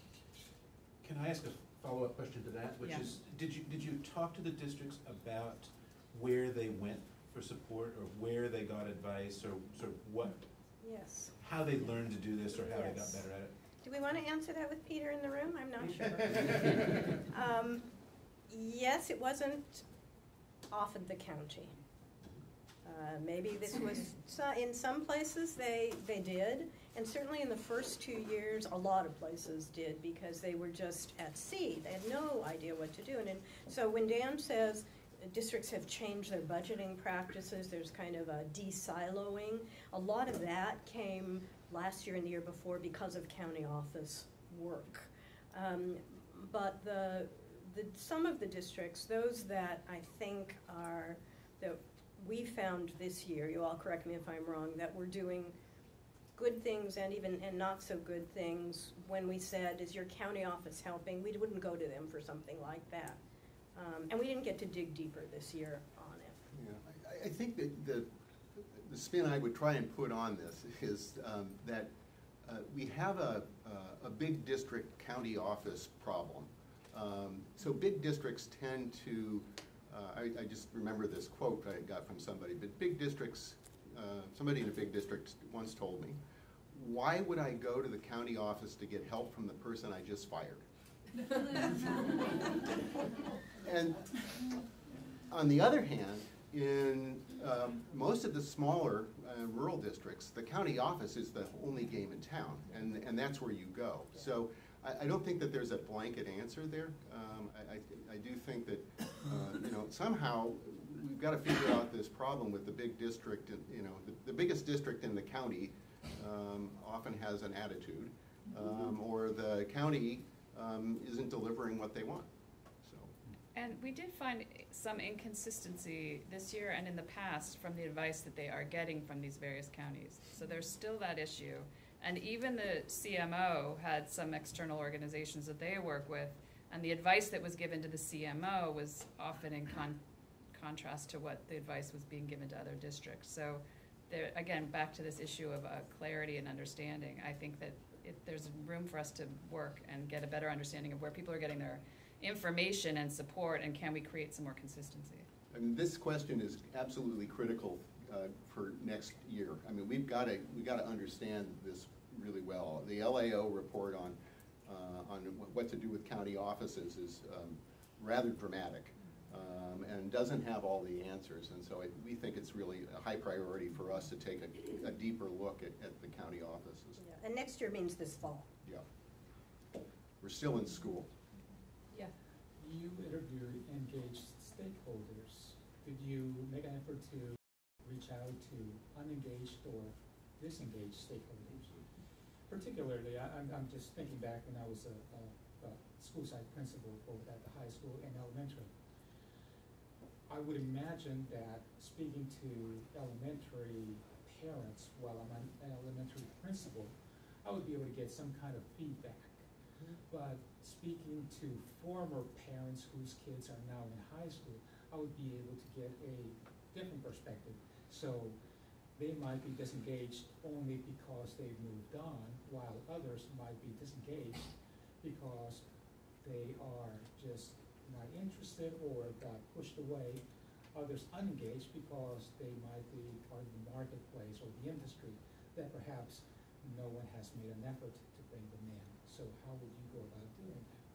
Can I ask a follow-up question to that, which is, did you talk to the districts about where they went for support, or where they got advice, or sort of what, how they learned to do this, or how they got better at it? Do we want to answer that with Peter in the room? I'm not sure. Yes, it wasn't often the county. Maybe this was, in some places they did, and certainly in the first 2 years, a lot of places did, because they were just at sea. They had no idea what to do. And so when Dan says districts have changed their budgeting practices, there's kind of a de-siloing, a lot of that came last year and the year before because of county office work. But some of the districts, those that I think are, that we found this year, you all correct me if I'm wrong, that were doing good things and not so good things, when we said, is your county office helping, we wouldn't go to them for something like that. And we didn't get to dig deeper this year on it. Yeah, I think that the spin I would try and put on this is that we have a big district county office problem. So big districts tend to, I just remember this quote I got from somebody, but big districts, somebody in a big district once told me, why would I go to the county office to get help from the person I just fired? And on the other hand, in most of the smaller rural districts, the county office is the only game in town, and that's where you go. So I don't think that there's a blanket answer there. I do think that somehow we've got to figure out this problem with the big district. The biggest district in the county often has an attitude, or the county isn't delivering what they want. And we did find some inconsistency this year and in the past from the advice that they are getting from these various counties. So there's still that issue. And even the CMO had some external organizations that they work with, and the advice that was given to the CMO was often in contrast to what the advice was being given to other districts. So there, again, back to this issue of clarity and understanding, I think that there's room for us to work and get a better understanding of where people are getting their information and support, and can we create some more consistency? I mean, this question is absolutely critical for next year. I mean, we've got to understand this really well. The LAO report on what to do with county offices is rather dramatic, and doesn't have all the answers. And so we think it's really a high priority for us to take a deeper look at the county offices. Yeah. And next year means this fall. Yeah. We're still in school. Yeah. You interviewed engaged stakeholders. Did you make an effort to reach out to unengaged or disengaged stakeholders? Particularly, I'm just thinking back when I was a school site principal both at the high school and elementary. I would imagine that speaking to elementary parents while I'm an elementary principal, I would be able to get some kind of feedback. But speaking to former parents whose kids are now in high school, I would be able to get a different perspective. So they might be disengaged only because they've moved on, while others might be disengaged because they are just not interested or got pushed away. Others unengaged because they might be part of the marketplace or the industry that perhaps no one has made an effort to bring them in. So how would you go about doing that?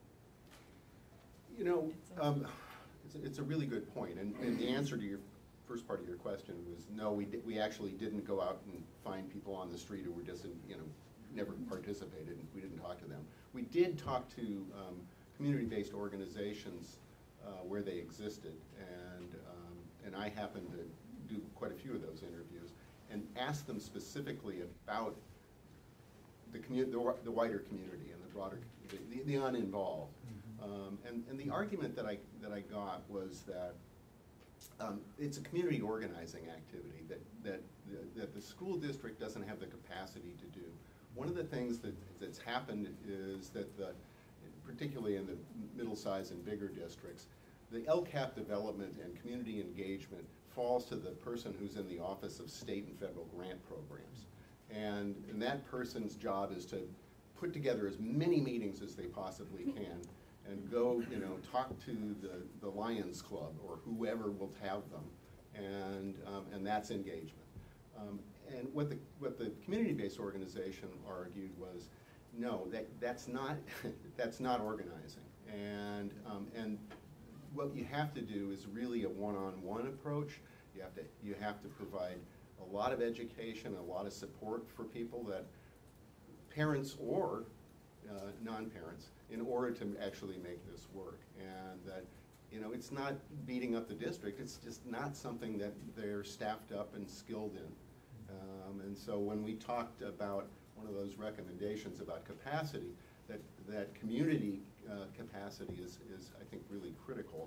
You know, it's a really good point, and the answer to your first part of your question was no. We actually didn't go out and find people on the street who were just never participated, and we didn't talk to them. We did talk to community-based organizations where they existed, and I happened to do quite a few of those interviews and asked them specifically about the wider community and the broader, the uninvolved. And the argument that I got was that it's a community organizing activity that the school district doesn't have the capacity to do. One of the things that's happened is that particularly in the middle-sized and bigger districts, the LCAP development and community engagement falls to the person who's in the Office of State and Federal Grant Programs. And that person's job is to put together as many meetings as they possibly can and go, talk to the Lions Club or whoever will have them, and that's engagement. And what the community-based organization argued was, no, that's not organizing. And what you have to do is really a one-on-one approach. You have to provide a lot of education, a lot of support for people, that parents or non-parents, in order to actually make this work. And that, it's not beating up the district, it's just not something that they're staffed up and skilled in. And so when we talked about one of those recommendations about capacity, that community capacity is I think really critical.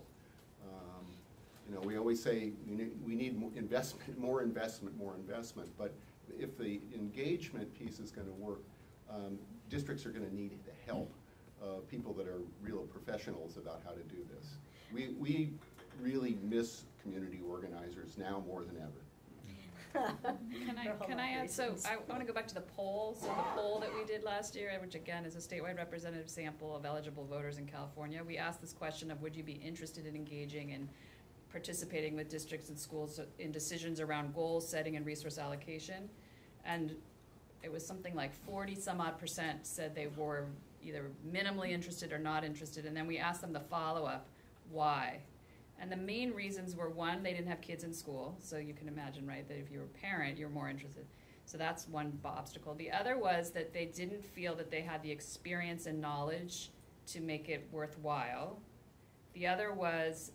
We always say we need more investment, but if the engagement piece is going to work, districts are going to need the help of people that are real professionals about how to do this. We really miss community organizers now more than ever. Can I add, so I want to go back to the poll. So the poll that we did last year, which again is a statewide representative sample of eligible voters in California, we asked this question of, would you be interested in engaging and participating with districts and schools in decisions around goal setting and resource allocation? And it was something like 40-some-odd% said they were either minimally interested or not interested, and then we asked them the follow-up, why? And the main reasons were, one, they didn't have kids in school, so you can imagine, right, that if you're a parent, you're more interested. So that's one obstacle. The other was that they didn't feel that they had the experience and knowledge to make it worthwhile. The other was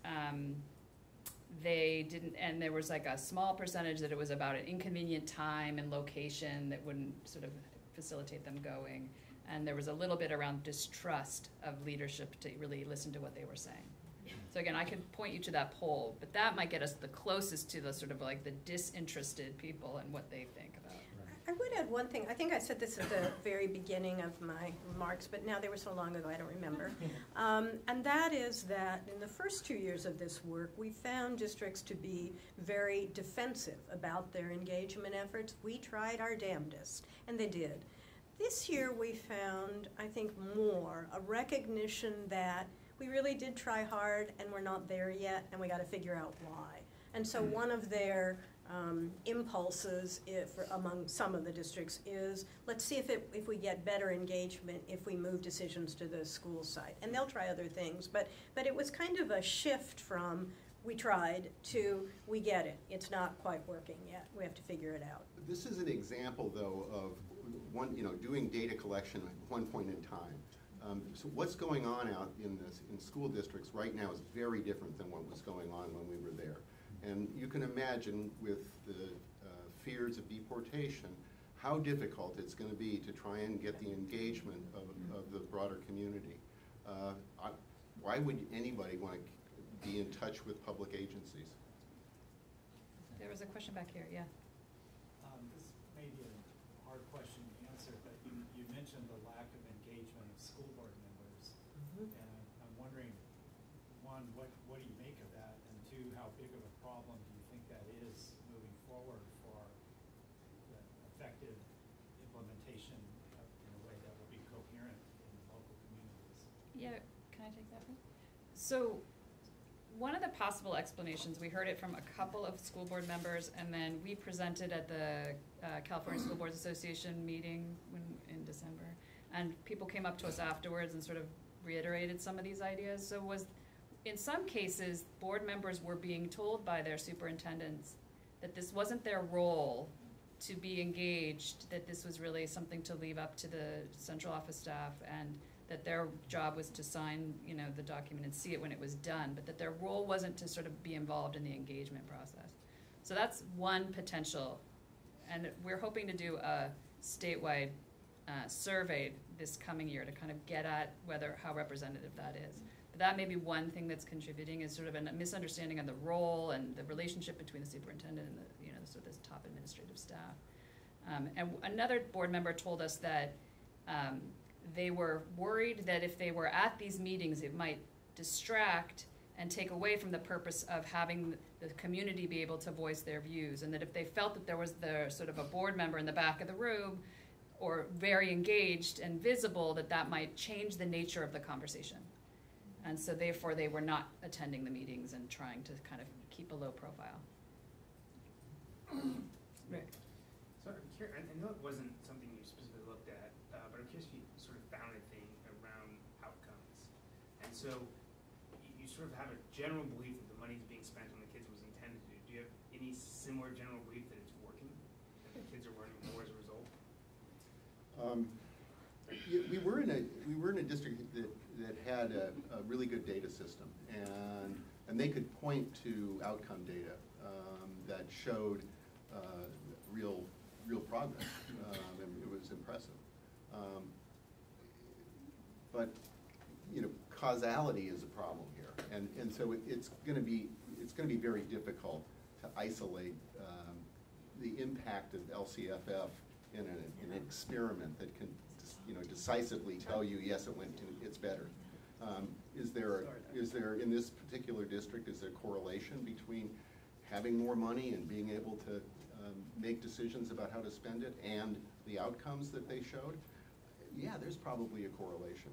they didn't, and there was like a small percentage that it was about an inconvenient time and location that wouldn't sort of facilitate them going. And there was a little bit around distrust of leadership to really listen to what they were saying. So again, I could point you to that poll, but that might get us the closest to the sort of like the disinterested people and what they think about. I would add one thing. I think I said this at the very beginning of my remarks, but now they were so long ago I don't remember. And that is that in the first 2 years of this work, we found districts to be very defensive about their engagement efforts. We tried our damnedest, and they did. This year we found, I think, more a recognition that we really did try hard and we're not there yet, and we got to figure out why. And so one of their impulses among some of the districts is, let's see if we get better engagement if we move decisions to the school site. And they'll try other things, but it was kind of a shift from we tried to we get it. It's not quite working yet. We have to figure it out. This is an example, though, of doing data collection at one point in time. So what's going on out in school districts right now is very different than what was going on when we were there. And you can imagine, with the fears of deportation, how difficult it's going to be to try and get the engagement of the broader community. Why would anybody want to be in touch with public agencies. There was a question back here, yeah. This may be a hard question to answer, but you mentioned the lack of engagement of school board members. And I'm wondering, one, what do you make of that? And two, how big of a problem do you think that is moving forward for the effective implementation in a way that will be coherent in local communities? Yeah, can I take that one? So one of the possible explanations, we heard it from a couple of school board members, and then we presented at the California School Boards Association meeting in December, and people came up to us afterwards and sort of reiterated some of these ideas. So in some cases, board members were being told by their superintendents that this wasn't their role to be engaged, that this was really something to leave up to the central office staff, and that their job was to sign, the document and see it when it was done, but that their role wasn't to sort of be involved in the engagement process. So that's one potential, and we're hoping to do a statewide survey this coming year to kind of get at how representative that is. But that may be one thing that's contributing, is sort of a misunderstanding of the role and the relationship between the superintendent and the sort of this top administrative staff. And another board member told us that they were worried that if they were at these meetings, it might distract and take away from the purpose of having the community be able to voice their views, and that if they felt that there was sort of a board member in the back of the room or very engaged and visible, that might change the nature of the conversation. And so therefore they were not attending the meetings and trying to kind of keep a low profile. Rick. So I'm curious, I know it wasn't something you specifically looked at, but I'm curious if you sort of found a thing around outcomes. And so you sort of have a general belief that the money is being spent on the kids it was intended to do. Do you have any similar general belief that it's working, that the kids are learning more as a result? We were in a district that had a really good data system, and they could point to outcome data that showed real progress, and it was impressive. But causality is a problem here, and so it's going to be very difficult to isolate the impact of LCFF in an experiment that can decisively tell you, yes, it's better. Is there in this particular district, is there correlation between having more money and being able to make decisions about how to spend it and the outcomes that they showed? Yeah, there's probably a correlation,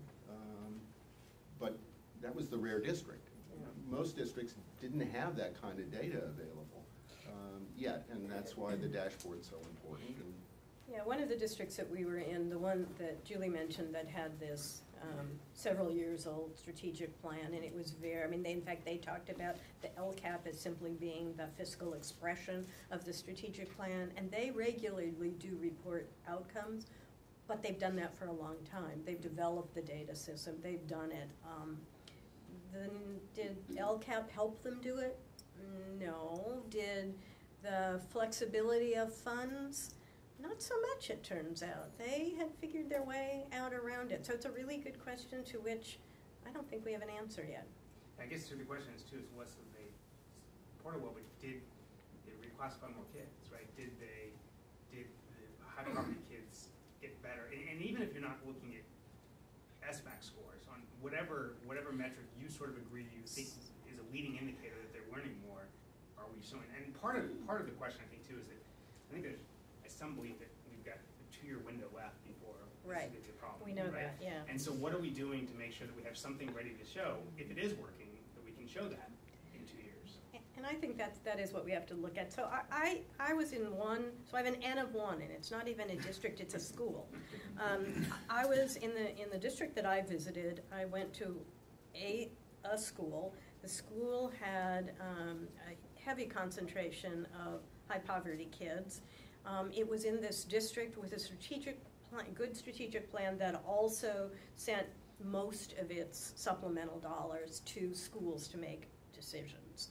but that was the rare district. Most districts didn't have that kind of data available yet, and that's why the dashboard's so important. Yeah, one of the districts that we were in, the one that Julie mentioned that had this several years old strategic plan, and it was in fact they talked about the LCAP as simply being the fiscal expression of the strategic plan, and they regularly do report outcomes, but they've done that for a long time. They've developed the data system, they've done it. Then did LCAP help them do it? No. Did the flexibility of funds? Not so much, it turns out. They had figured their way out around it. So it's a really good question to which I don't think we have an answer yet. I guess the question is too, is less of they reported well, but did they reclassify more kids, right? Did the high poverty kids get better? And even if you're not looking at SMAC scores on whatever metric you sort of agree you think is a leading indicator that they're learning more, are we showing? And part of the question I think too is that I think there's some belief that we've got a 2-year window left before right. this is a problem. We know right? that, yeah. And so what are we doing to make sure that we have something ready to show, if it is working, that we can show that in 2 years? And I think that is what we have to look at. So I was in one, so I have an N of 1, and it's not even a district, it's a school. I was in the district that I visited. I went to a school. The school had a heavy concentration of high poverty kids. It was in this district with a good strategic plan that also sent most of its supplemental dollars to schools to make decisions.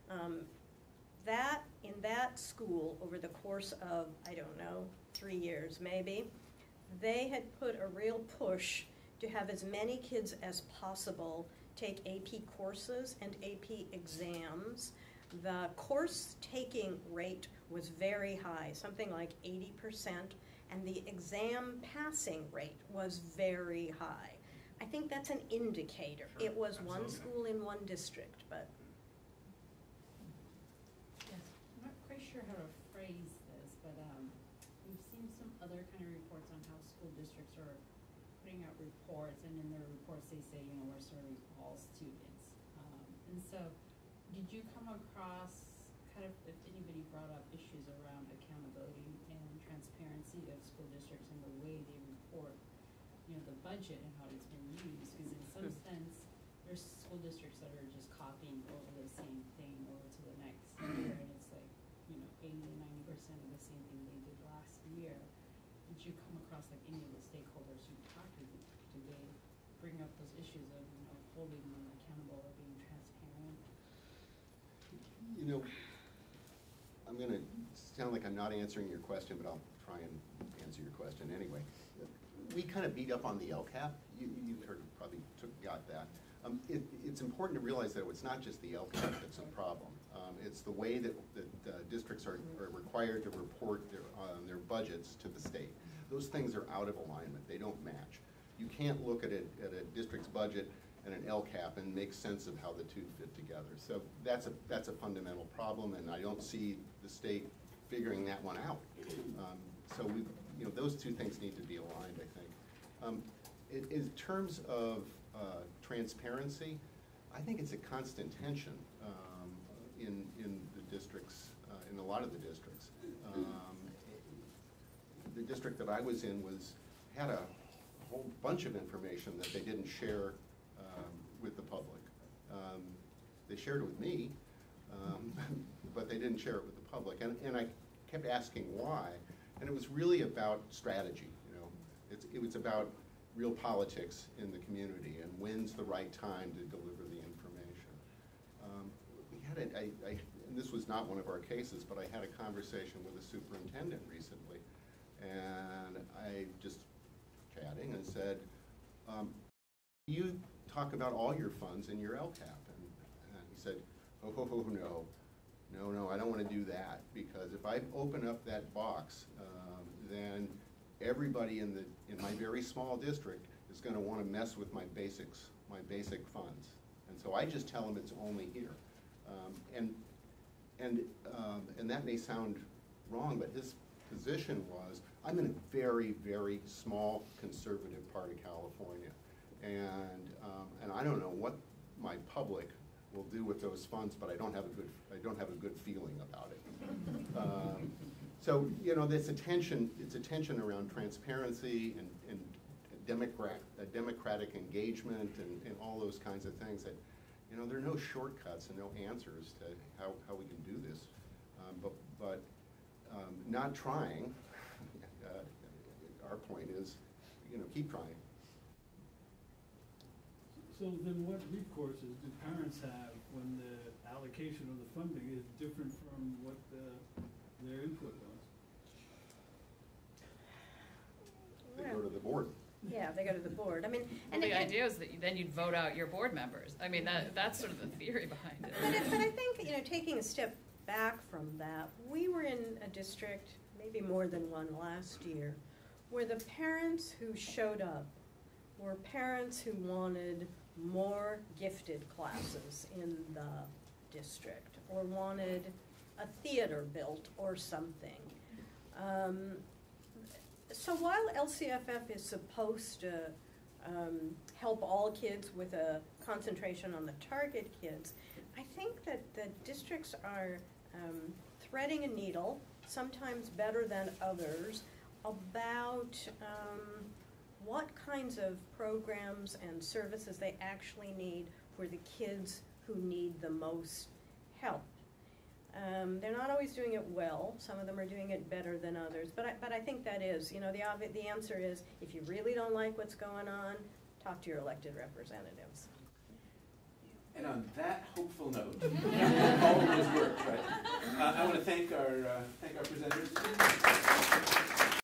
In that school, over the course of, 3 years maybe, they had put a real push to have as many kids as possible take AP courses and AP exams. The course taking rate was very high, something like 80%, and the exam passing rate was very high. I think that's an indicator. Sure, It was absolutely. one school in one district, but. Yes, I'm not quite sure how to phrase this, but we've seen some other kind of reports on how school districts are putting out reports, and in their reports they say, you know, we're serving all students. And so, did you come across kind of, if anybody brought up issues around accountability and transparency of school districts and the way they report, you know, the budget and how it's been used? Because in some sense, there's school districts that are just copying over the same thing over to the next year, and it's like, you know, 80 to 90% of the same thing they did last year. Did you come across like any of the stakeholders who talked to you? Do they bring up those issues of, you know, holding them accountable or being transparent? You know, I'm going to sound like I'm not answering your question, but I'll try and answer your question anyway. We kind of beat up on the LCAP. You heard, probably got that. It's important to realize that it's not just the LCAP that's a problem. It's the way that districts are required to report their budgets to the state. Those things are out of alignment. They don't match. You can't look at a district's budget and an LCAP and make sense of how the two fit together. So that's a fundamental problem, and I don't see the state figuring that one out. So those two things need to be aligned, I think. In terms of transparency, I think it's a constant tension in the districts, in a lot of the districts. The district that I was in had a whole bunch of information that they didn't share with the public. They shared it with me, but they didn't share it with the public. And I kept asking why, and it was really about strategy. It was about real politics in the community and when's the right time to deliver the information. We had and this was not one of our cases, but I had a conversation with a superintendent recently, and I just chatting and said, you talk about all your funds in your LCAP, and he said, oh no, I don't want to do that, because if I open up that box, then everybody in my very small district is going to want to mess with my basic funds, and so I just tell them it's only here, and that may sound wrong, but his position was, I'm in a very, very small conservative part of California, and I don't know what my public will do with those funds, but I don't have a good feeling about it. So there's it's a tension around transparency and democratic engagement and all those kinds of things that there are no shortcuts and no answers to how we can do this, but not trying. Our point is, keep trying. So then what recourses do parents have when the allocation of the funding is different from what their input was? They go to the board. Yeah, they go to the board. I mean, and the idea is that then you'd vote out your board members. I mean, that's sort of the theory behind it. But I think, taking a step back from that, we were in a district, maybe more than one last year, where the parents who showed up were parents who wanted more gifted classes in the district, or wanted a theater built or something. So while LCFF is supposed to help all kids with a concentration on the target kids, I think that the districts are threading a needle, sometimes better than others, about what kinds of programs and services they actually need for the kids who need the most help. They're not always doing it well. Some of them are doing it better than others. But I think that is, the answer is, if you really don't like what's going on, talk to your elected representatives. And on that hopeful note, all of those works, right? I want to thank our presenters.